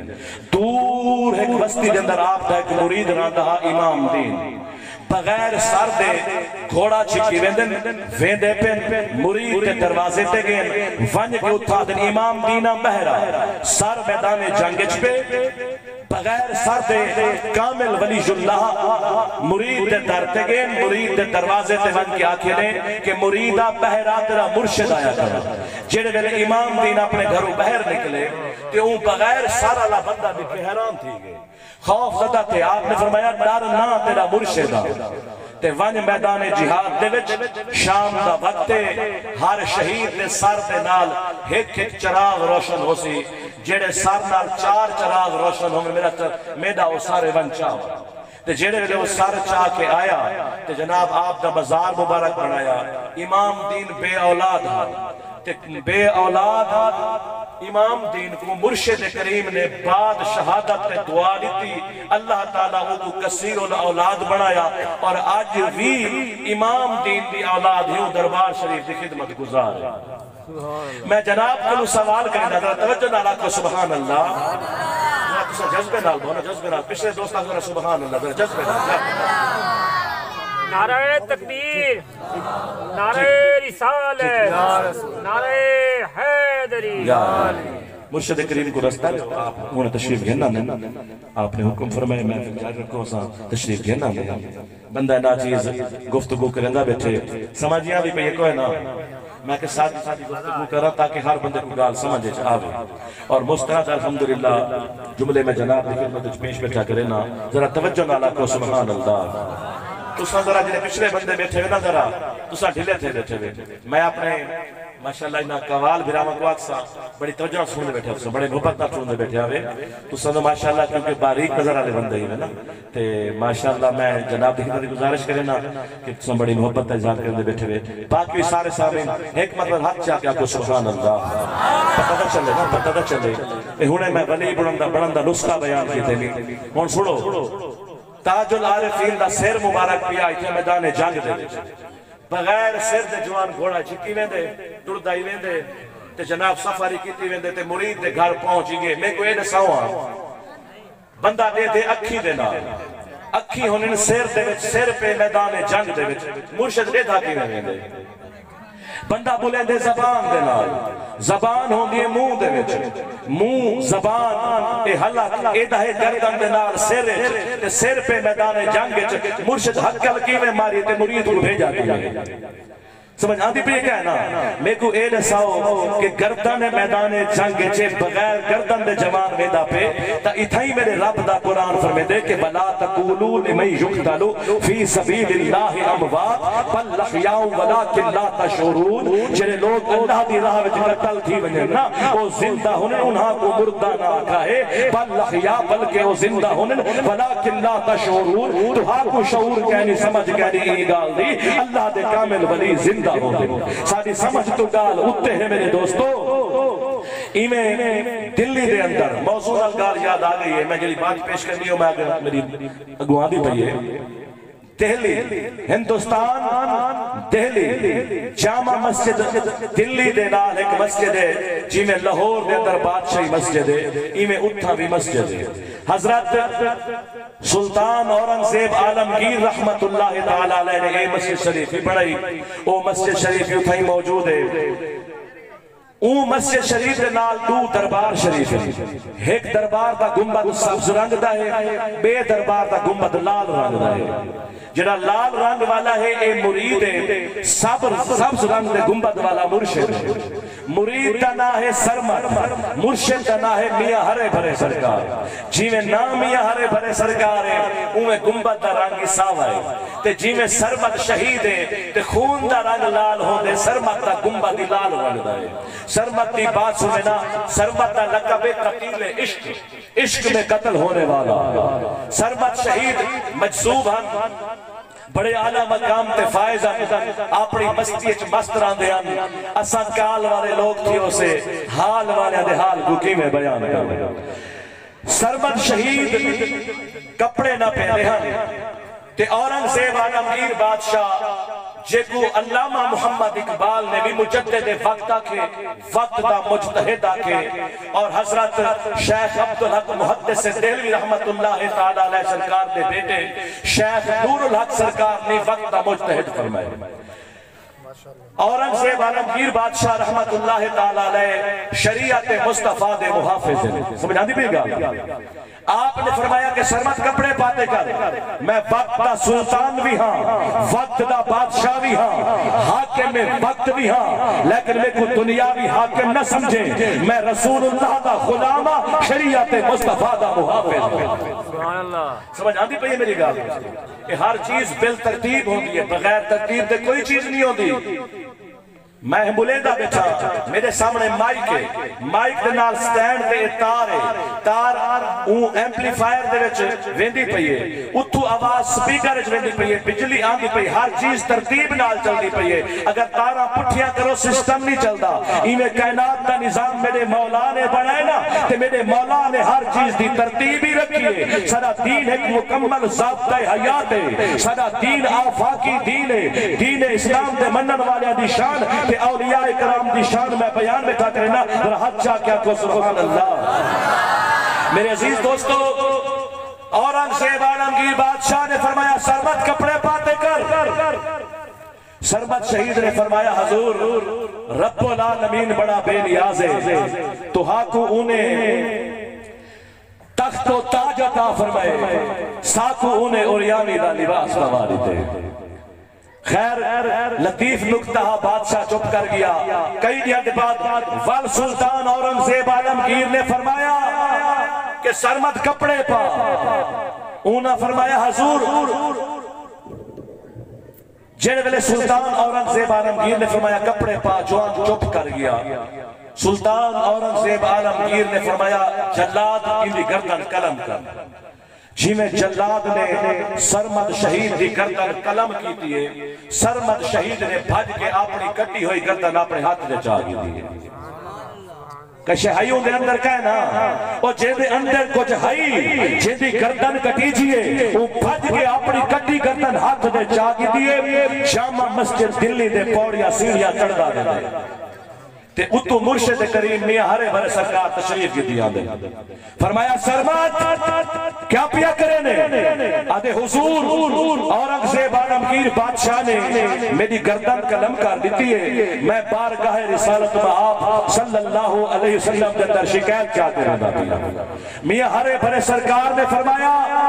دور ایک بستی کے اندر آپ تھا ایک مرید راندہ امام دین بغیر سر دے گھوڑا چھکی ویندن ویندے پین مرید کے دروازے تے گئے ونج کے اتھا دن امام دینا مہرہ سر میدان جنگج پہ بغیر سر دے کامل ولی اللہ مرید دے در تے گئے مرید دے دروازے تے ون کی آنکھیں لیں کہ مریدہ بہرہ تیرا مرشد آیا کرا جیڑے ویلے امام دین اپنے گھروں بہر نکلے کہ اون بغیر سر اللہ بندہ بھی حیران تھی گئے خوف زدہ تھے آپ نے فرمایا ڈر نہ تیرا مرشد آیا تے ون میدان جہاد دے وچ شام دا وقت ہر شہید دے سر دے نال ایک ایک چراغ روشن ہو سی جیڑے سر نال چار چراغ روشن ہو میرا میڈا وہ سارے ون چاہ تے جیڑے ویلے وہ سر چاہ کے آیا تے جناب آپ دا مزار مبارک بنایا امام دین بے اولاد تے بے اولاد امام دین کو مرشد کریم نے بعد شہادت تے دعا لیتی اللہ تعالیٰ وہ کثیر اولاد بنایا اور آج بھی امام دین دی اولاد ہی دربار شریف دی خدمت گزار ہے میں جناب کو سوال کرنا ذرا توجہ نالا کو سبحان اللہ ذرا کسا جذبے نال بونا جذبے نال پچھلے دوست آگے سبحان اللہ ذرا جذبے نال नारे तकबीर, नारे रिसालत, नारे हैदरी। मुर्शिद करीम को रस्ता आप उन्हें तशरीफ घेना नहीं, आपने हुक्म फरमाया मैं जारी रखो सा तशरीफ घेना नहीं। बंदा ना चीज गुफ्तगू करंदा बैठे समझिया भी पे कोई ना, मैं के साथ साथ गुफ्तगू करा ताकि हर बंदे को गाल समझ आवे। और मुस्तरद अल्हम्दुलिल्लाह जुमले में जनाब की खिदमत में पेश बैठा करे ना, जरा तवज्जो नाल को सुभान अल्लाह। तुसा जरा जिन्हें पिछले बंदे बैठे हुए ना जरा तुसा ढिले थे बैठे हुए, मैं अपने माशाअल्लाह इना कवाल बिरामा को अक्सा बड़ी तवज्जो सुनने बैठे हो, बड़े मोहब्बत नाल सुनने बैठे हुए तुसा तो माशाअल्लाह क्योंकि बारीक नजर वाले बंदे ही है ना, ते माशाअल्लाह मैं जनाब की खिदमत गुजारिश करे ना कि तुसा बड़ी मोहब्बत का इजहार करने बैठे हुए। बाकी सारे सामने एक मतलब हाथ चाह के आपको सुभान अल्लाह पता तो चले ना, पता तो चले। ए हुणे मैं वली बनदा बनदा नुस्खा बयान कीते नहीं, हुण सुनो ताजुल आरिफीन दा सिर मुबारक पिया इथे मैदान जंग दे विच बगैर सिर दे जवान घोड़ा चिक्की वेंदे टुरदा ही वेंदे ते जनाब सफारी कीती वेंदे ते मुरीद दे घर पहुंच गए। मैं कोई दसावा बंदा दे दे अखी दे नाल अखी होने सिर दे विच सिर पे मैदान जंग दे विच मुर्शिद दे था की वेंदे बंदा बोलेंदे जबान दे नाल, जबान होंदी है मुंह दे विच, मुंह जबान ए हलक एदा है गर्दन दे नाल सिर ते सिर पे मैदान जंग विच मुर्शिद हकल कीवे मारी ते मुरीद को भेजा दिया। समझ आती पी क्या है ना, मेरे को ए दसाओ कि गर्दन मैदान जंग चे बगैर गर्दन दे जवान वेंदा पे ता इथाई मेरे रब दा कुरान फरमांदे कि बला तकूलू लिमन युक्तलू फी सबीलिल्लाहि अमवात बल लहयाउ वलाकिन ला तशउरून। जेरे लोग अल्लाह दी राह विच कत्ल थी वने ना ओ जिंदा होने उन्हां को मुर्दा ना कहे, बल लहया बल्कि ओ जिंदा होने वलाकिन ला तशउरून। तुहा को शऊर कहनी समझ कहनी ई गाल दी अल्लाह दे कामिल वली जिंदा साड़ी समझ तो गाल उत्ते है मेरे दोस्तों। इमें दिल्ली दे अंदर मौजूद गाल याद आ गई है, मैं जड़ी बात पेश करनी हो मैं मेरी अगुआ दी पई है। दिल्ली हिंदुस्तान दिल्ली जामा मस्जिद दिल्ली दे नाल एक मस्जिद है जिमें लाहौर दे अंदर बादशाही मस्जिद है, इमें उठा भी मस्जिद है। हजरत सुल्तान औरंगजेब आलमगीर रहमतुल्लाह ताला अलैह ने ये मस्जिद शरीफ बनाई, वो मस्जिद शरीफ उठाई मौजूद है। ओ मस्जिद शरीफ के नाल दो दरबार शरीफ है, एक दरबार दा गुंबद सब्ज रंग दा है, बे दरबार दा गुंबद लाल रंग दा है। जड़ा लाल रंग वाला है ए मुरीद है, सब सब्ज रंग दे गुंबद वाला मुर्शिद है। मुरीद दा ना है सरमद, मुर्शिद दा ना है मियां हरे भरे सरकार। जिवें नाम मियां हरे भरे सरकार है उवें गुंबद दा रंग सावा है, ते जिवें सरमद शहीद है ते खून दा रंग लाल होंदे सरमद दा गुंबद ही लाल बनदा है। सरमत की बात सुने ना, सरमत का लकब कतील इश्क, इश्क में कत्ल होने वाला। सरमत शहीद मजसूब हैं, बड़े आला मकाम ते फायज अपनी मस्ती च मस्त रहंदे हैं। असा काल वाले लोग थे उसे हाल वाले दे हाल को किवें बयान कर। सरमत शहीद कपड़े ना पहने हैं ते औरंगजेब आलमगीर बादशाह जेको अल्लामा मोहम्मद इकबाल ने भी मुजद्दिद वक्त आखे, वक्त दा मुजतहिद आखे, और हजरत शेख अब्दुल हक मुहद्दिस देहलवी रहमतुल्लाह ताला अलैह सरकार दे बेटे शेख नूरुल हक सरकार ने वक्त दा मुजतहिद फरमाया। औरंगजेब आलमगीर बादशाह रहमतुल्लाह ताला अलैह शरीयत मुस्तफा दे मुहाफिज हैं। समझ आती पई गल? आपने फरमाया कि सरमत कपड़े पाते कर, मैं वक्त दा सुल्तान भी हाँ, वक्त दा बादशाह भी हाँ, हाकिम में वक्त भी हाँ, लेकिन मेरे को दुनियावी हाकिम न समझे, मैं रसूलुल्लाह दा गुलामा शरीयत मुस्तफा दा मुहाफिज। सुभान अल्लाह। समझ आती पई मेरी गल? ये हर चीज बिल तरतीब होती है, बगैर तरतीब दे कोई चीज नहीं होती। मैं बुलेंदा बैठा, मेरे सामने माइक है, माइक दे नाल स्टैंड ते तार है, तार ऊ एम्पलीफायर दे विच वेंदी पई है, उथों आवाज स्पीकर विच वेंदी पई है, बिजली आंदी पई, हर चीज तरतीब नाल चलदी पई है। अगर तारा पुठियां करो सिस्टम नहीं चलदा। इवें कायनात दा निजाम मेरे मौला ने बनाया ना, ते मेरे मौला ने हर चीज दी तरतीब ही रखी है। सारा दीन एक मुकम्मल ज़ाब्ता हयात है, सारा दीन आफाकी दीन है, दीन इस्लाम दे मनन वाले दी शान औलिया इकराम दी शान में बयान में था करना, जरा हाथ चाह क्या को सुभान अल्लाह। मेरे अजीज दोस्तों, औरंगजेब आलमगीर बादशाह ने फरमाया सरमत कपड़े पाते कर। सरमत शहीद ने फरमाया हजूर रब्बुल आलमीन बड़ा बेनियाज है तो हाकू उन्हें तख्त व ताज अता फरमाए साकू उन्हें उरियानी दा लिबास नवारी दे। खैर लतीफ नुक्ता बादशाह चुप कर गया। कई दिन के बाद वल सुल्तान औरंगजेब आलमगीर ने फरमाया कि सरमत कपड़े पा। उन्हें फरमाया हजूर जेड़े वेले सुल्तान औरंगजेब आलमगीर ने फरमाया कपड़े पा जवान चुप कर गया। सुल्तान औरंगजेब आलमगीर ने फरमाया जल्लाद इनकी गर्दन कलम कर। जिमें जल्लाद ने सरमद शहीद की गर्दन कलम की थी सरमद शहीद ने भज के अपनी कटी हुई गर्दन अपने हाथ में चा दी। कशहाइयों दे अंदर क्या है ना और जेदे अंदर कुछ हाई जेदी गर्दन कटी जिए वो भज के अपनी कटी गर्दन हाथ में चा दिए। जामा मस्जिद दिल्ली दे पौड़ियां सीढ़ियां चढ़दा दे ते उतो मुर्शिद करीम मियां हरे भरे सरकार तशरीफ की दिया दे। फरमाया सरमत क्या पिया करे ने आदे हुजूर औरंगजेब आलमगीर बादशाह ने मेरी गर्दन कलम कर दी है। मैं बारगाह रिसालत में आप सल्लल्लाहु अलैहि वसल्लम के अंदर शिकायत चाहते रहता पिया। मियां हरे भरे सरकार ने फरमाया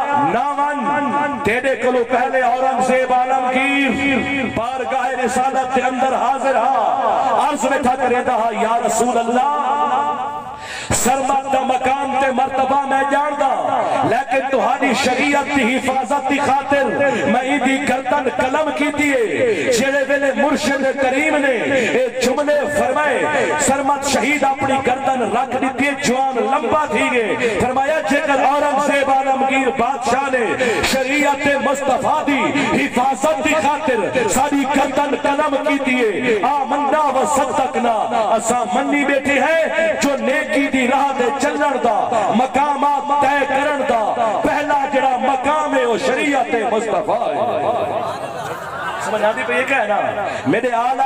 नावन तेरे कोलो पहले औरंगजेब आलमगीर बारगाह रिसालत के अंदर हाजिर हा अर्ज में था करे या रसूल अल्लाह सरमत दा मकाम ते मर्तबा मैं जानदा लेकिन तुहाडी शरीयत दी हिफाजत दी खातिर मैं इदी गर्दन कलम कीती है। जेड़े वेले मुर्शिद करीम ने ए जुमले फरमाए सरमत शहीद अपनी गर्दन रख दी जवान लंबा थी गए। फरमाया जेकर औरंगजेब आलमगीर बादशाह ने शरीयत मुस्तफा दी हिफाजत दी खातिर साडी गर्दन कलम कीती है आमन्ना व सद्दकना असा मन्नी बैठे हैं जो नेकी दी राह दे चलण दा मकामात तय करन दा पहला जड़ा मकाम है वो शरीयत मुस्तफा है। समझ आती पे ये क्या है ना मेरे आला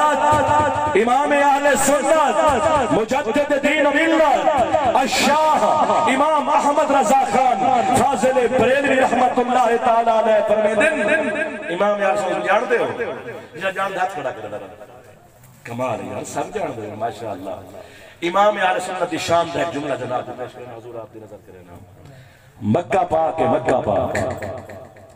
हजरत इमाम अहले सुन्नत मुजद्दिद दीन मिल्लत अशाह इमाम अहमद रजा खान फाजिल बरेलवी रहमतुल्लाह तआला अलैह फरमाते इमाम यार सुन जानते हो जिला जान हाथ खड़ा कर कमाल है यार सब जानते हो माशाअल्लाह। इमाम अहले सुन्नत की शान का एक जुमला जनाब पेश करना हुजूर आप दी नजर करें ना मक्का पाक है मक्का पाक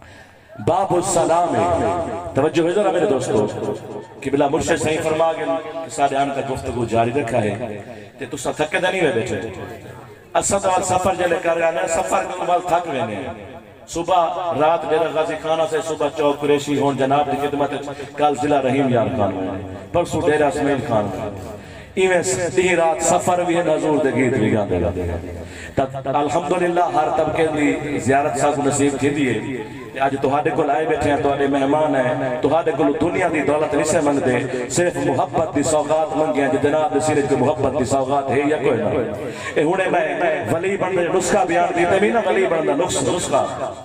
बाबु सलाम है। तवज्जो है जरा मेरे दोस्तों किबला मुर्शिद सही फरमा के सारे आन तक गुफ्तगू जारी रखा है ते तुसा थके नहीं हुए बैठे असा तो सफर जले कर रहे हैं सफर के बाद थक गए हैं। सुबह रात डेरा गाजी खाना से सुबह चौक कुरैशी होन जनाब की खिदमत कल जिला रहीम यार खान परसों डेरा इसमाइल खान इवें दी रात सफर भी है हजूर दे गीत भी गाते रहते अल्हम्दुलिल्लाह हर तबके दी ज़ियारत साकू नसीब थी दी है। आज तुहाडे कोल आए बैठे हैं तुहाडे मेहमान हैं तुहाडे कोल दुनिया दी दौलत नहीं से मंगते सिर्फ मुहब्बत दी सौगात मंगे हैं जनाब दे सिर च मुहब्बत दी सौगात है या कोई ना ए हुणे मैं वली बनने नुस्खा बयान कीते भी ना वली बनदा नुस्खा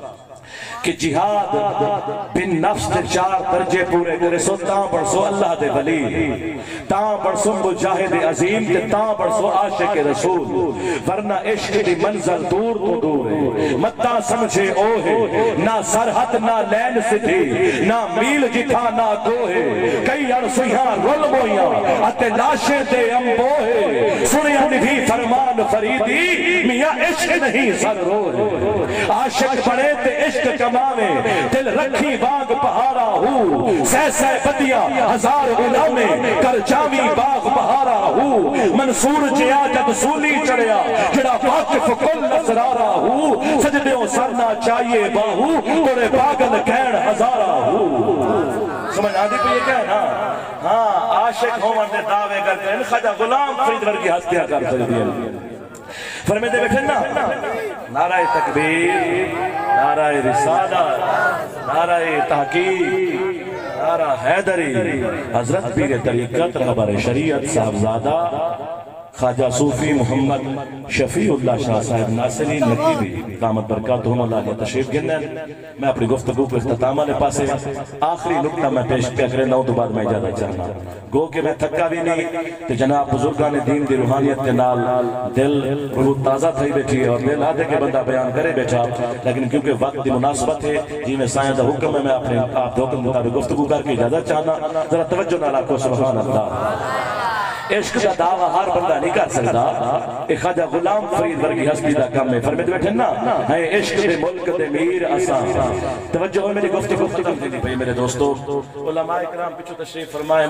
कि जिहाद बिन नफ्स दे चार दर्जे पूरे करे सो तां बरसो अल्लाह दे वली तां बरसो मुजाहिद अजीम ते तां बरसो आशिक रसूल वरना इश्क दी मंजिल दूर तो दूर है मत्ता समझे ओ है ना सरहद ना लैन सिधी ना मील जिठा ना गोहे कई अरसुहा रुल मोइया अते लाशे दे अंबो है सुनिया निभी फरमान फरीदी मियां इश्क नहीं सर रोए आशिक बने ते इश्क कमावे दिल रखी बाग पहाड़ा हूँ सह सह बदिया हजार गुलामे कर जावी बाग पहाड़ा हूँ मंसूर जिया जब सूली चढ़िया जड़ा वाकिफ कुल नजरारा हूँ सजदों सरना चाहिए बाहू तोरे पागल कहण हजारा हूँ। समझ आती पे ये क्या है ना हाँ आशिक होवन दे दावे करते हैं खाजा गुलाम फरीद वर्गी हस्तियां कर सकती फरमाते बैठे ना नाराए तकबीर नाराए रिसालत नाराए तहकीक नारा हैदरी हजरत पीर तरीकत रहबर शरीयत साहबजादा خواجہ صوفی محمد شفیع اللہ شاہ صاحب ناصری نقیبی قامت برکاتہم اللہ علیہ تشریف گرنے میں اپنی گفتگو کو اختتامہ لے پاسے آخری نکتہ میں پیش کیا کرے نو دو بعد میں اجازت چاہنا گو کہ میں تھکا بھی نہیں کہ جناب بزرگان دین دی روحانیت کے نال دل روح تازہ تھئی بیٹھی ہے اور دل آدھے کے بندہ بیان کرے بیٹھا لیکن کیونکہ وقت دی مناسبت ہے جی میں سائیں دا حکم ہے میں اپنے آپ دے حکم مطابق گفتگو کر کے اجازت چاہنا ذرا توجہ نالا کو سبحان اللہ عشق دا دعویٰ ہر بندہ نہیں کر سکتا ایک خواجہ غلام فرید ورگی ہستی دا کم میں فرمید بیٹھے نا ہے عشق دے ملک دے میر آسان توجہ ہے میری گفتی گفتی کم دیدی بھئی میرے دوستو علماء اکرام پچھو تشریف فرمائے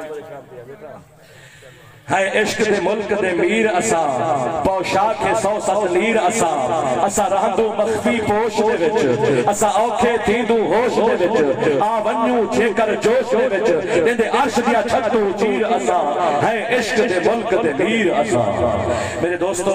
ہے عشق دے ملک دے میر اساں پوشاک ہے سو ست لیر اساں اسا رہندو مخفی پوش دے وچ اسا اوکھے تھیندو ہوش دے وچ آ ونیو چھکر جوش دے وچ دیندے عرش دیا چھتو چیر اساں ہے عشق دے ملک دے میر اساں میرے دوستو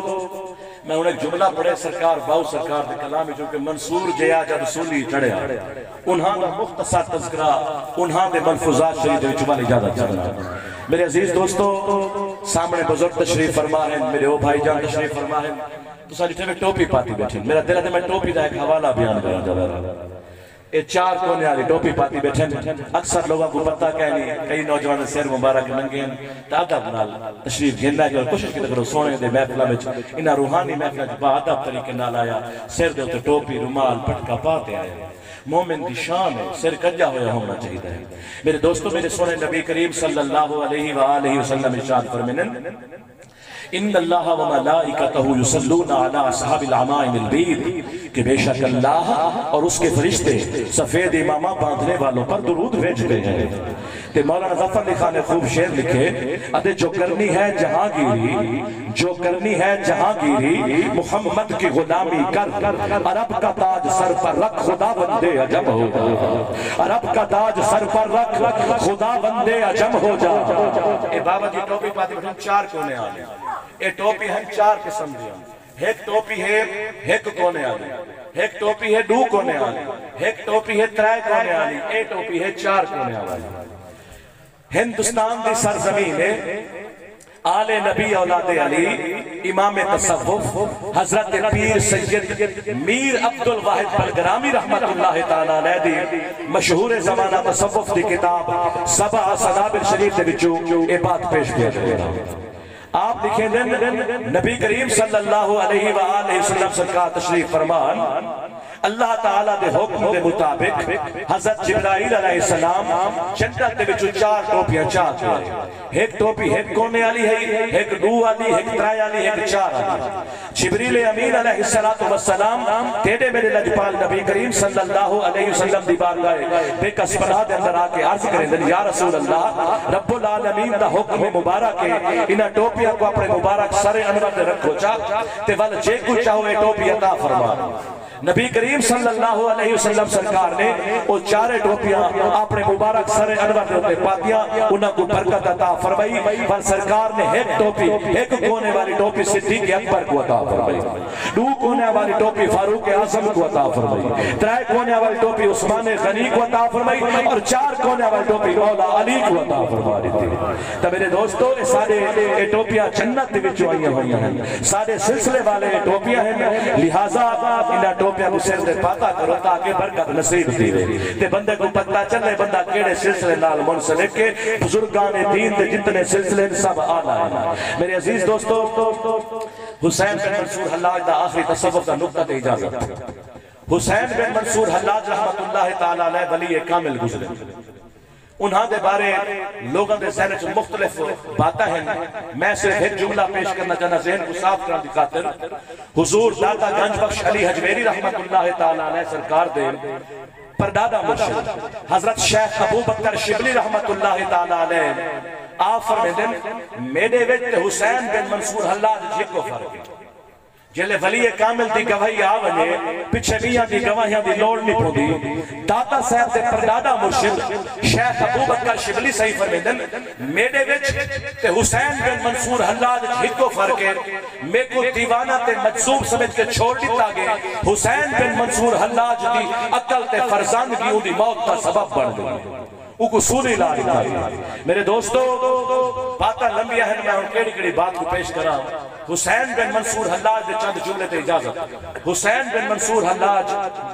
میں انہیں جملہ پڑھے سرکار باؤ سرکار دے کلامی جو کہ منصور جیا جا رسولی چڑھے انہاں دا مختصر تذکرہ انہاں دے ملفوظات شریف دے وچ والی اجازت چڑھنا میرے عزیز دوستو سامنے بزرگ تشریف فرما ہے میرے او بھائی جان تشریف فرما ہے تو ساری ٹھے میں ٹوپی پاتی بیٹھیں میرا دل ہے میں ٹوپی دا ایک حوالہ بیان کرنا جا رہا اے چار کونے آلی ٹوپی پاتی بیٹھیں اکثر لوگوں کو پتہ کہنی کئی نوجوان سیر مبارک ننگے ہیں تادب نال تشریف گھننا ہے اور کوشش کی تکرو سونے دے محفلہ میں انہا روحانی محفلہ جب آداب طریقے نال آیا سیر دے ہوتے ٹوپی رومال پٹکا پاتے آئے مومن دی شان ہے سر کجا ہویا ہونا چاہیے ہے میرے دوستو میرے سونے نبی کریم صلی اللہ علیہ وآلہ وسلم ارشاد فرمائیں ان اللہ و ملائکتہ یصلون علی اصحاب العمائم البید کہ بے شک اللہ اور اس کے فرشتے سفید امامہ باندھنے والوں پر درود بھیجتے ہیں تے مولانا ظفر علی خان نے خوب شعر لکھے ادھے جو کرنی ہے جہانگیری جو کرنی ہے جہانگیری محمد کی غلامی کر عرب کا تاج سر پر رکھ خدا بندے عجم ہو جا عرب کا تاج سر پر رکھ خدا بندے عجم ہو جا اے بابا جی ٹوپی پاتی بٹھیں چار کونے آنے اے ٹوپی ہے چار قسم دیا ایک ٹوپی ہے ایک کونے آنے ایک ٹوپی ہے دو کونے آنے ایک ٹوپی ہے ترائے کونے آنے اے ٹوپی ہے چار کونے آنے ہندوستان دی سرزمین ہے آل نبی اولاد علی امام تصوف حضرت پیر سید میر عبد الواحد بلگرامی رحمت اللہ تعالیٰ علیہ دی مشہور زمانہ تصوف دی کتاب سبع صنابر شریف دے بچو اے بات پیش کیا جائے آپ لکھیں دن نبی کریم صلی اللہ علیہ وآلہ وسلم سرکار تشریف فرمان اللہ تعالیٰ دے حکم دے مطابق حضرت جبرائیل علیہ السلام جنت دے بچو چار ٹوپیاں چاہتے ہیں ایک ٹوپی ایک کونے آلی ہے ایک دو آلی ایک ترائی آلی ایک چار آلی جبریل امین علیہ السلام تیرے میرے لجپال نبی کریم صلی اللہ علیہ وسلم دی بار گئے بے کس پناہ دے اندر آکے عرض کریں دن یا رسول اللہ رب العالمین دا حکم مبارک ہے انہا ٹوپیاں کو اپنے مبارک سر انور دے رکھو چاہ تے وال جے کو چاہو اے ٹوپی عطا فرما نبی کریم صلی اللہ علیہ وسلم سرکار نے وہ چارے ٹوپیاں اپنے مبارک سر انور دے ہوتے پاتیاں انہاں کو برکت عطا فرمائی پر سرکار نے ایک ٹوپی ایک کونے والی ٹوپی صدیق اکبر کو عطا فرمائی دو کونے والی ٹوپی فاروق اعظم کو عطا فرمائی ترائے کونے والی ٹوپی عثمان غنی کو عطا فرمائی اور چار کونے والی ٹوپی مولا علی کو عطا فرمائی تھی تو میرے دوستو سارے ٹوپیاں جنت دے وچوں آئیاں ہوئی ہیں سارے سلسلے والے ٹوپیاں ہیں لہٰذا انہاں ٹوپیاں کو سر دے پاتا کرو تاکہ برکت نصیب دیوے تے بندے کو پتہ چلے بندہ کیڑے سلسلے نال منسلک کے بزرگان دین دے جتنے سلسلے سب آنا ہے میرے عزیز دوستو حسین بن منصور حلاج دا آخری تصوف دا نقطہ تے اجازت حسین بن منصور حلاج رحمت اللہ تعالیٰ علیہ ولی کامل گزرے انہاں دے بارے لوگوں دے ذہن سے مختلف باتیں ہیں میں صرف ایک جملہ پیش کرنا چاہنا ذہن کو صاف کرنے کی خاطر حضور داتا گنج بخش علی حجویری رحمت اللہ تعالیٰ علیہ سرکار دے پردادا مرشد حضرت شیخ ابو بکر شبلی رحمت اللہ تعالیٰ علیہ آپ فرمیدن میرے ویٹ حسین بن منصور حلاج جی کو فرق ہے جلے ولی کامل دی گواہی آونے پچھے میاں دی گواہیاں دی لوڑ نہیں پڑی داتا صاحب دے پردادا مرشد شیخ ابو بکر شبلی صحیح فرمیدن میرے وچ تے حسین بن منصور حلاج ہکو فرق ہے میں کو دیوانہ تے مجذوب سمجھ کے چھوڑ دیتا گئے حسین بن منصور حلاج دی عقل تے فرزاندگی دی موت کا سبب بن گئی وہ کو سولی لا دیتا گیا میرے دوستو باتاں لمبیا ہے میں ہوں کیڑی کیڑی بات کو پیش کرا حسین بن منصور حلاج دے چند جملے تے اجازت حسین بن منصور حلاج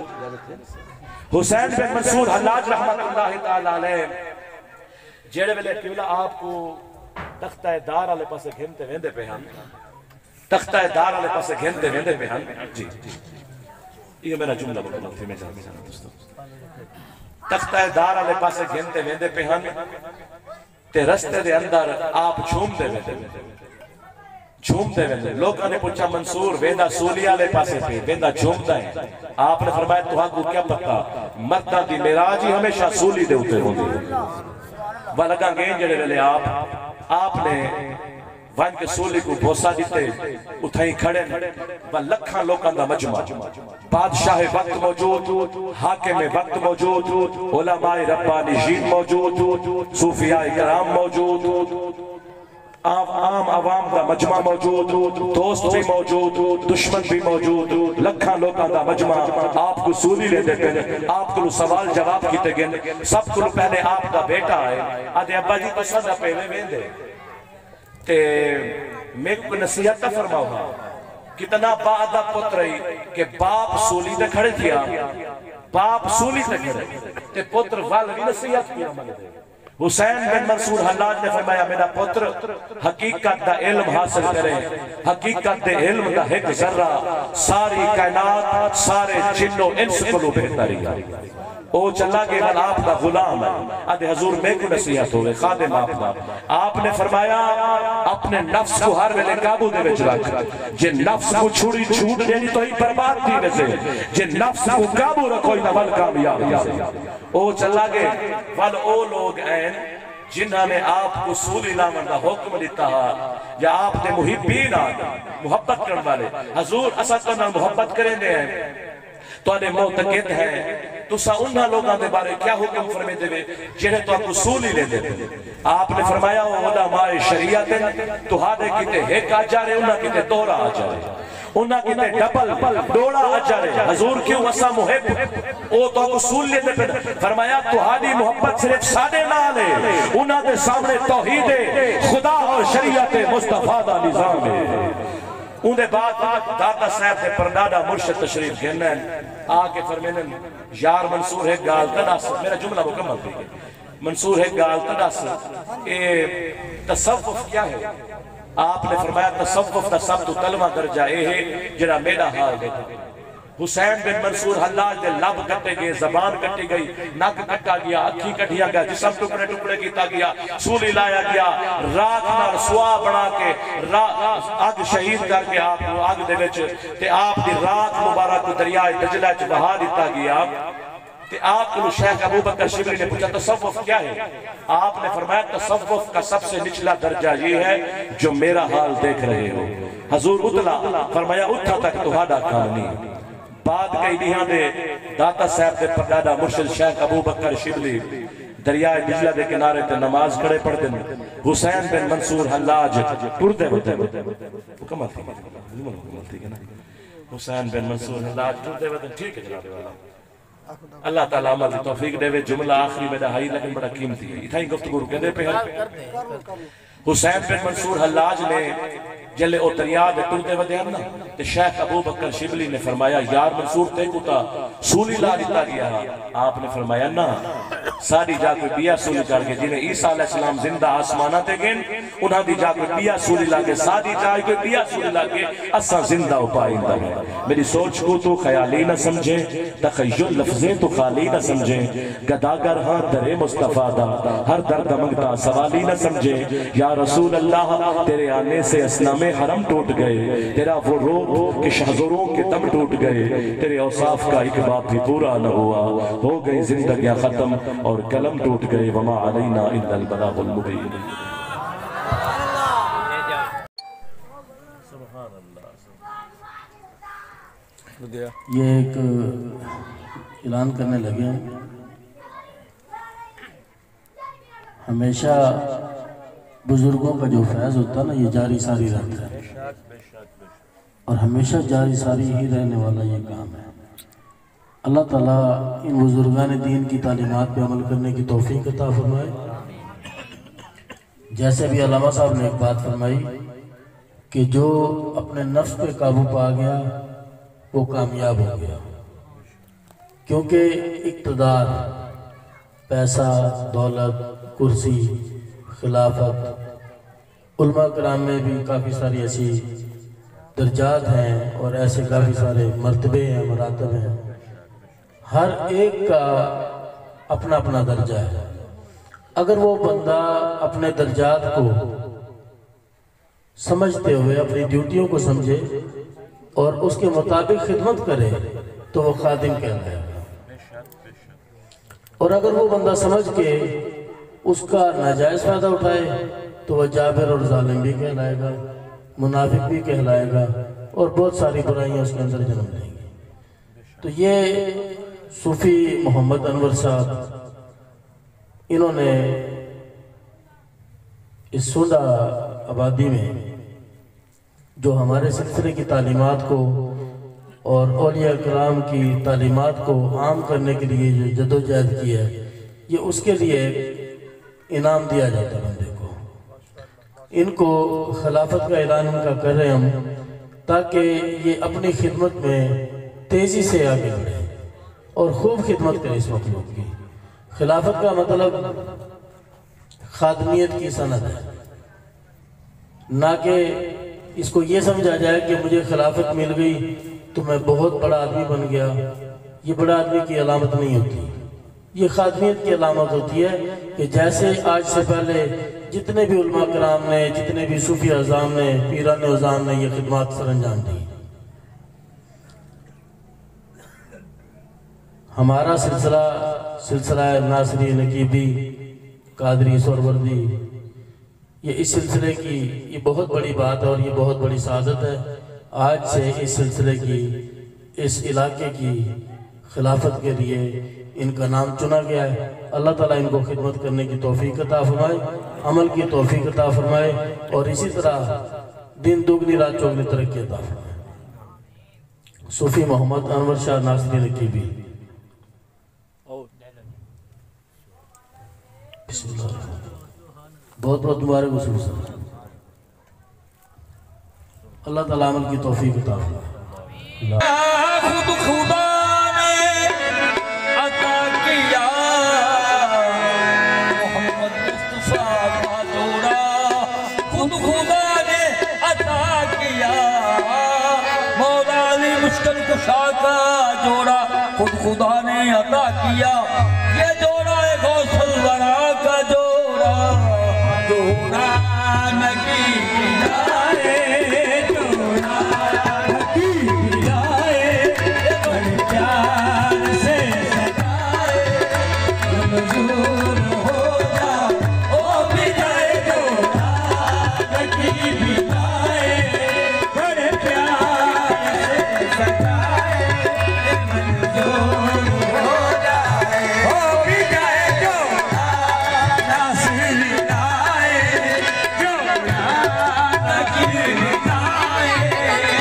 حسین بن منصور حلاج رحمت اللہ تعالی علیہ جیڑے ویلے کیولا آپ کو تختہ دار والے پاسے گھنتے ویندے پہ ہن تختہ دار والے پاسے گھنتے ویندے پہ ہن جی یہ میرا جملہ مکمل تھی میں جانتے جانا دوستو تختہ دار والے پاسے گھنتے ویندے پہ ہن تے رستے دے اندر آپ جھوم دے ویندے جھوم دے ویندے لوگوں نے پوچھا منصور ویندا سولی والے پاسے پہ ویندا جھومدا ہے آپ نے فرمایا تہاں کو کیا پتہ مرداں دی معراج ہی ہمیشہ سولی دے اوتے ہوندی وہ لگا گئے جڑے ویلے آپ آپ نے وان کے سولی کو بوسا دیتے اتھائیں کھڑے وہ لکھاں لوکاں دا مجمع بادشاہ وقت موجود حاکم وقت موجود علماء ربانیین موجود صوفیاء کرام موجود عام عام عوام دا مجمع موجود دوست بھی موجود دشمن بھی موجود لکھاں لوکاں دا مجمع آپ کو سولی لے دیتے ہیں آپ کو سوال جواب کیتے گئے سب کو پہلے آپ کا بیٹا ہے آدھے ابا جی تو سدا پہلے ویندے تے میں کو نصیحت فرماؤ ہاں کتنا بعدہ پتر ہی کہ باپ سولی دے کھڑے تھیا باپ سولی دے کھڑے تے پتر والوی نصیحت کیا ملے دے حسین بن منصور حلاج نے فرمایا میرا پتر حقیقت دا علم حاصل کرے حقیقت دے علم دا ایک ذرہ ساری کائنات سارے جن و انس کو بہتری او چلا گئے والا آپ دا غلام ہے آدھے حضور میں کو نصیحت ہوئے خادم آپ دا آپ نے فرمایا اپنے نفس کو ہر ویلے قابو دے وچ رکھ جن نفس کو چھوڑی چھوٹ دینی تو ہی برباد دی ویسے جن نفس کو قابو رکھو ہی نوال کامیاب او چلا گئے وال او لوگ این جنہاں نے آپ کو سولی لامن دا حکم دیتا یا آپ نے محبین آگا محبت کرن والے حضور اسد کرنا محبت کریں دے ہیں تو آنے معتقد ہیں تو سا انہا لوگاں دے بارے کیا حکم فرمے دے وے جنہیں تو آپ کو سولی لے دے دے آپ نے فرمایا علماء شریعت تو ہادے کیتے ایک آ جا رہے انہا کیتے دورا آ جا رہے انہا کیتے ڈبل ڈوڑا آ جا رہے حضور کیوں وسا محب او تو آپ کو سول لے دے پہ فرمایا تو ہادی محبت صرف سادے نہ لے انہا دے سامنے توحید خدا اور شریعت مصطفیٰ دا نظام ہے اندھے بعد داتا صاحب دے پردادا مرشد تشریف گھنن آکے فرمینن یار منصور ہے گال تداس میرا جملہ مکمل بھی ہے منصور ہے گال تداس اے تصوف کیا ہے آپ نے فرمایا تصوف دا سب تو کلمہ درجہ اے ہے جنہا میرا حال دیتا حسین بن منصور حلاج دے لب کٹے گئے زبان کٹی گئی نک کٹا گیا اکھی کٹیا گیا جسم ٹکڑے ٹکڑے کیتا گیا سولی لایا گیا راک نار سوا بنا کے آگ شہید کر کے آپ کو آگ دے وچ تے آپ دی راک مبارک کو دریائے دجلہ چ بہا دیتا گیا تے آپ کو شیخ ابو بکر شبری نے پوچھا تصوف کیا ہے آپ نے فرمایا تصوف کا سب سے نچلا درجہ یہ ہے جو میرا حال دیکھ رہے ہو حضور اتلا فرمایا اٹھا تک تو ہاڈا کام نہیں بعد کئی دیہاں دے داتا صاحب دے پردادا مرشد شیخ ابو بکر شبلی دریائے دجلہ دے کنارے تے نماز کھڑے پڑھ دیں حسین بن منصور حلاج ٹر دے بتے مکمل تھی مکمل تھی حسین بن منصور حلاج ٹر دے بتے ٹھیک ہے جناب والا اللہ تعالیٰ عمل توفیق دے وے جملہ آخری میں دا ہائی لیکن بڑا قیمتی ہے اتھائی گفتگو رکے دے پہ حسین بن منصور حلاج نے جلے او دریا دے ٹردے ودے ہم نا تے شیخ ابو بکر شبلی نے فرمایا یار منصور تے کو تا سولی لا دیتا گیا آپ نے فرمایا نا ساری جا کوئی بیا سولی کر کے جنہیں عیسیٰ علیہ السلام زندہ آسمانہ تے گئن انہاں دی جا کوئی بیا سولی لا کے ساری جا کوئی بیا سولی لا کے اساں زندہ ہو پائندہ ہے میری سوچ کو تو خیالی نہ سمجھے تخیل لفظیں تو خالی نہ سمجھے گداگر ہاں در مصطفیٰ دا ہر درد منگتا سوالی نہ سمجھے یا رسول اللہ تیرے آنے سے اسلام میں حرم ٹوٹ گئے تیرا وہ روب کہ شہزوروں کے دم ٹوٹ گئے تیرے اوصاف کا ایک بات بھی پورا نہ ہوا ہو گئی زندگیاں ختم اور قلم ٹوٹ گئے وما علینا الا البلاغ المبین یہ ایک اعلان کرنے لگے ہیں ہمیشہ بزرگوں کا جو فیض ہوتا ہے نا یہ جاری ساری رہتا ہے اور ہمیشہ جاری ساری ہی رہنے والا یہ کام ہے اللہ تعالیٰ ان بزرگان دین کی تعلیمات پہ عمل کرنے کی توفیق عطا فرمائے۔ جیسے بھی علامہ صاحب نے ایک بات فرمائی کہ جو اپنے نفس پہ قابو پا گیا وہ کامیاب ہو گیا، کیونکہ اقتدار، پیسہ، دولت، کرسی، خلافت، علماء کرام میں بھی کافی ساری ایسی درجات ہیں اور ایسے کافی سارے مرتبے ہیں، مراتب ہیں، ہر ایک کا اپنا اپنا درجہ ہے۔ اگر وہ بندہ اپنے درجات کو سمجھتے ہوئے اپنی ڈیوٹیوں کو سمجھے اور اس کے مطابق خدمت کرے تو وہ خادم کہلائے گا، اور اگر وہ بندہ سمجھ کے اس کا ناجائز فائدہ اٹھائے تو وہ جابر اور ظالم بھی کہلائے گا، منافق بھی کہلائے گا، اور بہت ساری برائیاں اس کے اندر جنم لیں گی۔ تو یہ صوفی محمد انور صاحب، انہوں نے اس سوندہ آبادی میں جو ہمارے سلسلے کی تعلیمات کو اور اولیاء کرام کی تعلیمات کو عام کرنے کے لیے جو جدوجہد کی ہے، یہ اس کے لیے انعام دیا جاتا ہے بندے کو۔ ان کو خلافت کا اعلان ان کا کر رہے ہم، تاکہ یہ اپنی خدمت میں تیزی سے آگے بڑھے اور خوب خدمت کرے اس مخلوق کی۔ خلافت کا مطلب خادمیت کی سند ہے، نہ کہ اس کو یہ سمجھا جائے کہ مجھے خلافت مل گئی تو میں بہت بڑا آدمی بن گیا۔ یہ بڑا آدمی کی علامت نہیں ہوتی، یہ خادمیت کی علامت ہوتی ہے کہ جیسے آج سے پہلے جتنے بھی علماء کرام نے، جتنے بھی صوفی اعظام نے، پیران اعظام نے یہ خدمات سر انجام دی۔ ہمارا سلسلہ سلسلہ ناصری، نقیبی، قادری، سہروردی، یہ اس سلسلے کی یہ بہت بڑی بات ہے اور یہ بہت بڑی سعادت ہے۔ آج سے اس سلسلے کی، اس علاقے کی خلافت کے لیے ان کا نام چنا گیا ہے۔ اللہ تعالیٰ ان کو خدمت کرنے کی توفیق عطا فرمائے، عمل کی توفیق عطا فرمائے، اور اسی طرح دن دگنی رات چوگنی ترقی عطا فرمائے۔ صوفی محمد انور شاہ ناصری نقیبی۔ بسم اللہ الرحمن الرحیم۔ بہت بہت مبارک خصوص ہے۔ اللہ تعالیٰ عمل کی توفیق عطا فرمائے۔ خود خدا نے عطا کیا محمد مصطفیٰ کا جوڑا، خود خدا نے عطا کیا مولا علی مشکل کشا کا جوڑا، خود خدا نے عطا کیا یہ جوڑا ہے غوث الورا کا جوڑا، جوڑا نگی لائے، جوڑا نگی لائے، بڑے پیار سے سجائے، منظور ہو جا او بھی جائے، جوڑا نگی لائے، بڑے پیار سے سجائے، منظور ہو جائے او بھی جائے، جوڑا ناصر لائے، جوڑا نگی لائے۔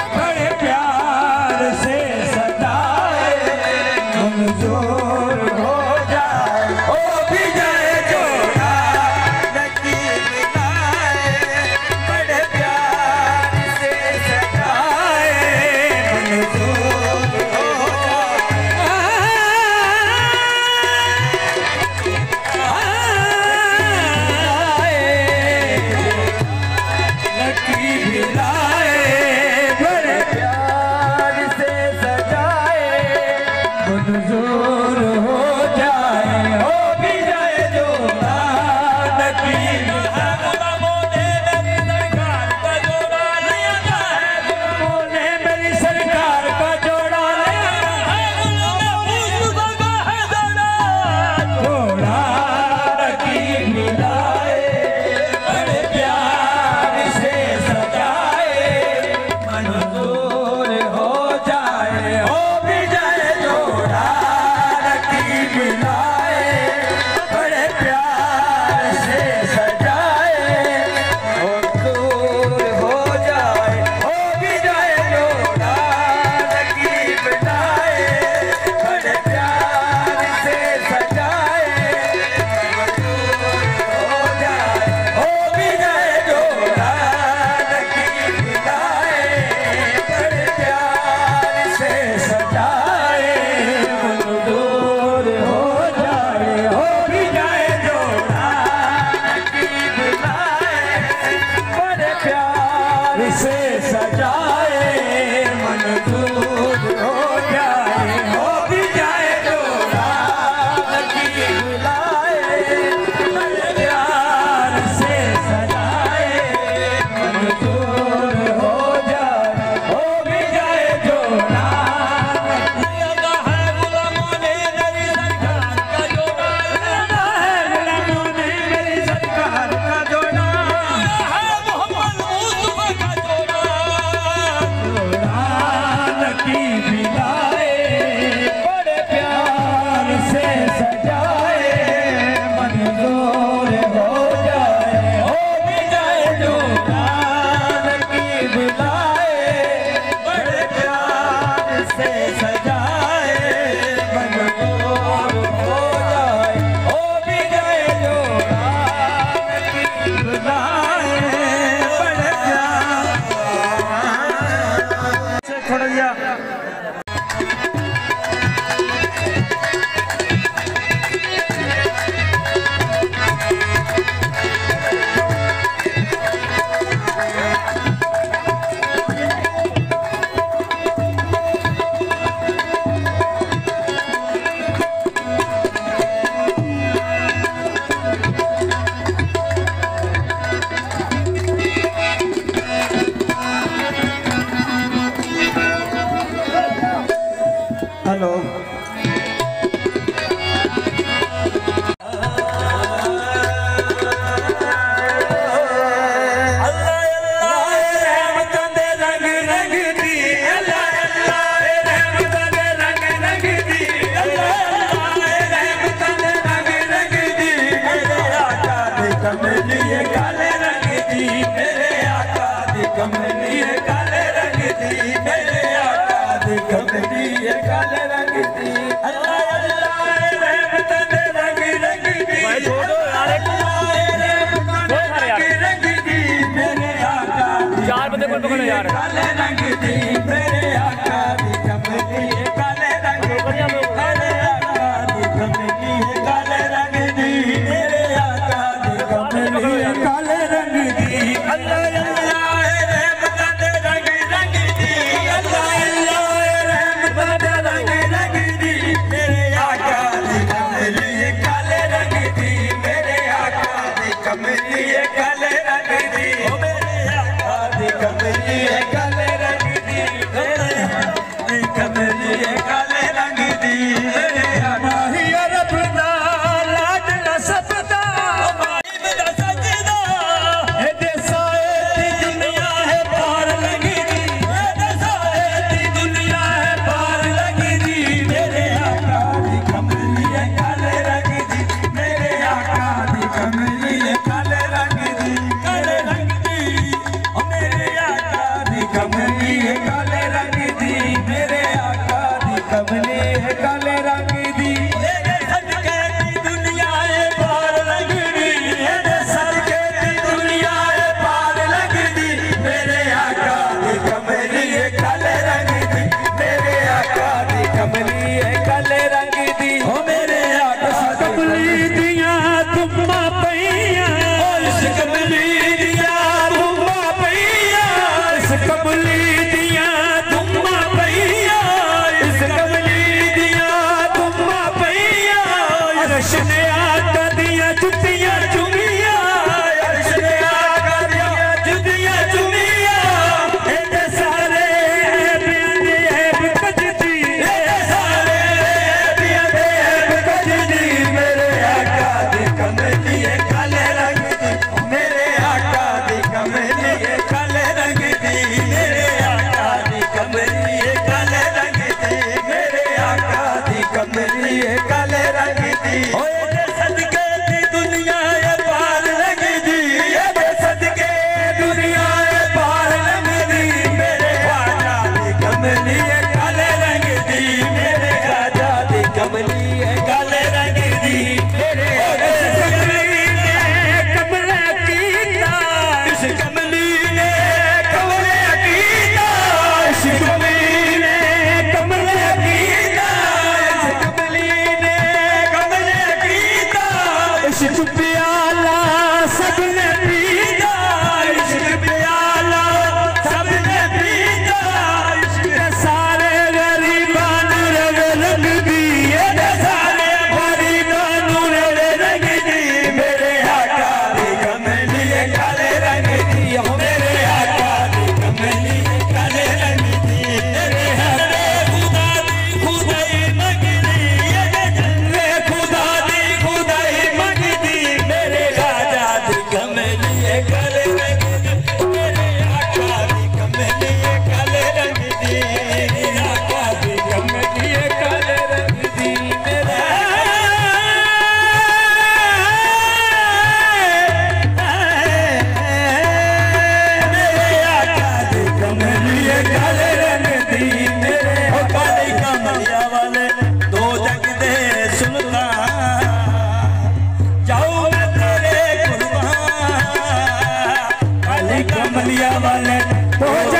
प्यार से सजाए मंजूर हो जाए हो भी जाए जो रात की बुलाए बड़े प्यार से सजाए मंजूर हो जाए हो भी जाए जो रात है गुलामों ने मेरी सरकार का जो नाम है गुलामों ने मेरी सरकार का जो नाम है मोहम्मद मुस्तफा का जो नाम कुरान की बिलाए बड़े प्यार से सजाए मंजूर हो जाए हो भी जाए जो कुरान की बिलाए बड़े प्यार से सजाए मंजूर हो जाए हो भी जाए जो कुरान की बिलाए बड़े प्यार से छोड़ दिया हेलो चार बंदे को पकड़ो यार काले रंग दी मेरे आका दी कमली काले रंग दी मेरे आका दी कमली काले रंग दी मेरे आका दी कमली काले रंग दी अल्लाह अल्लाह रहमत दे रंग रंग दी अल्लाह अल्लाह रहमत दे रंग रंग दी मेरे आका दी कमली काले रंग दी मेरे आका दी कमली काले रंग दी मेरे आका दी कमली काले रंग दी अंबिया वाले हो जा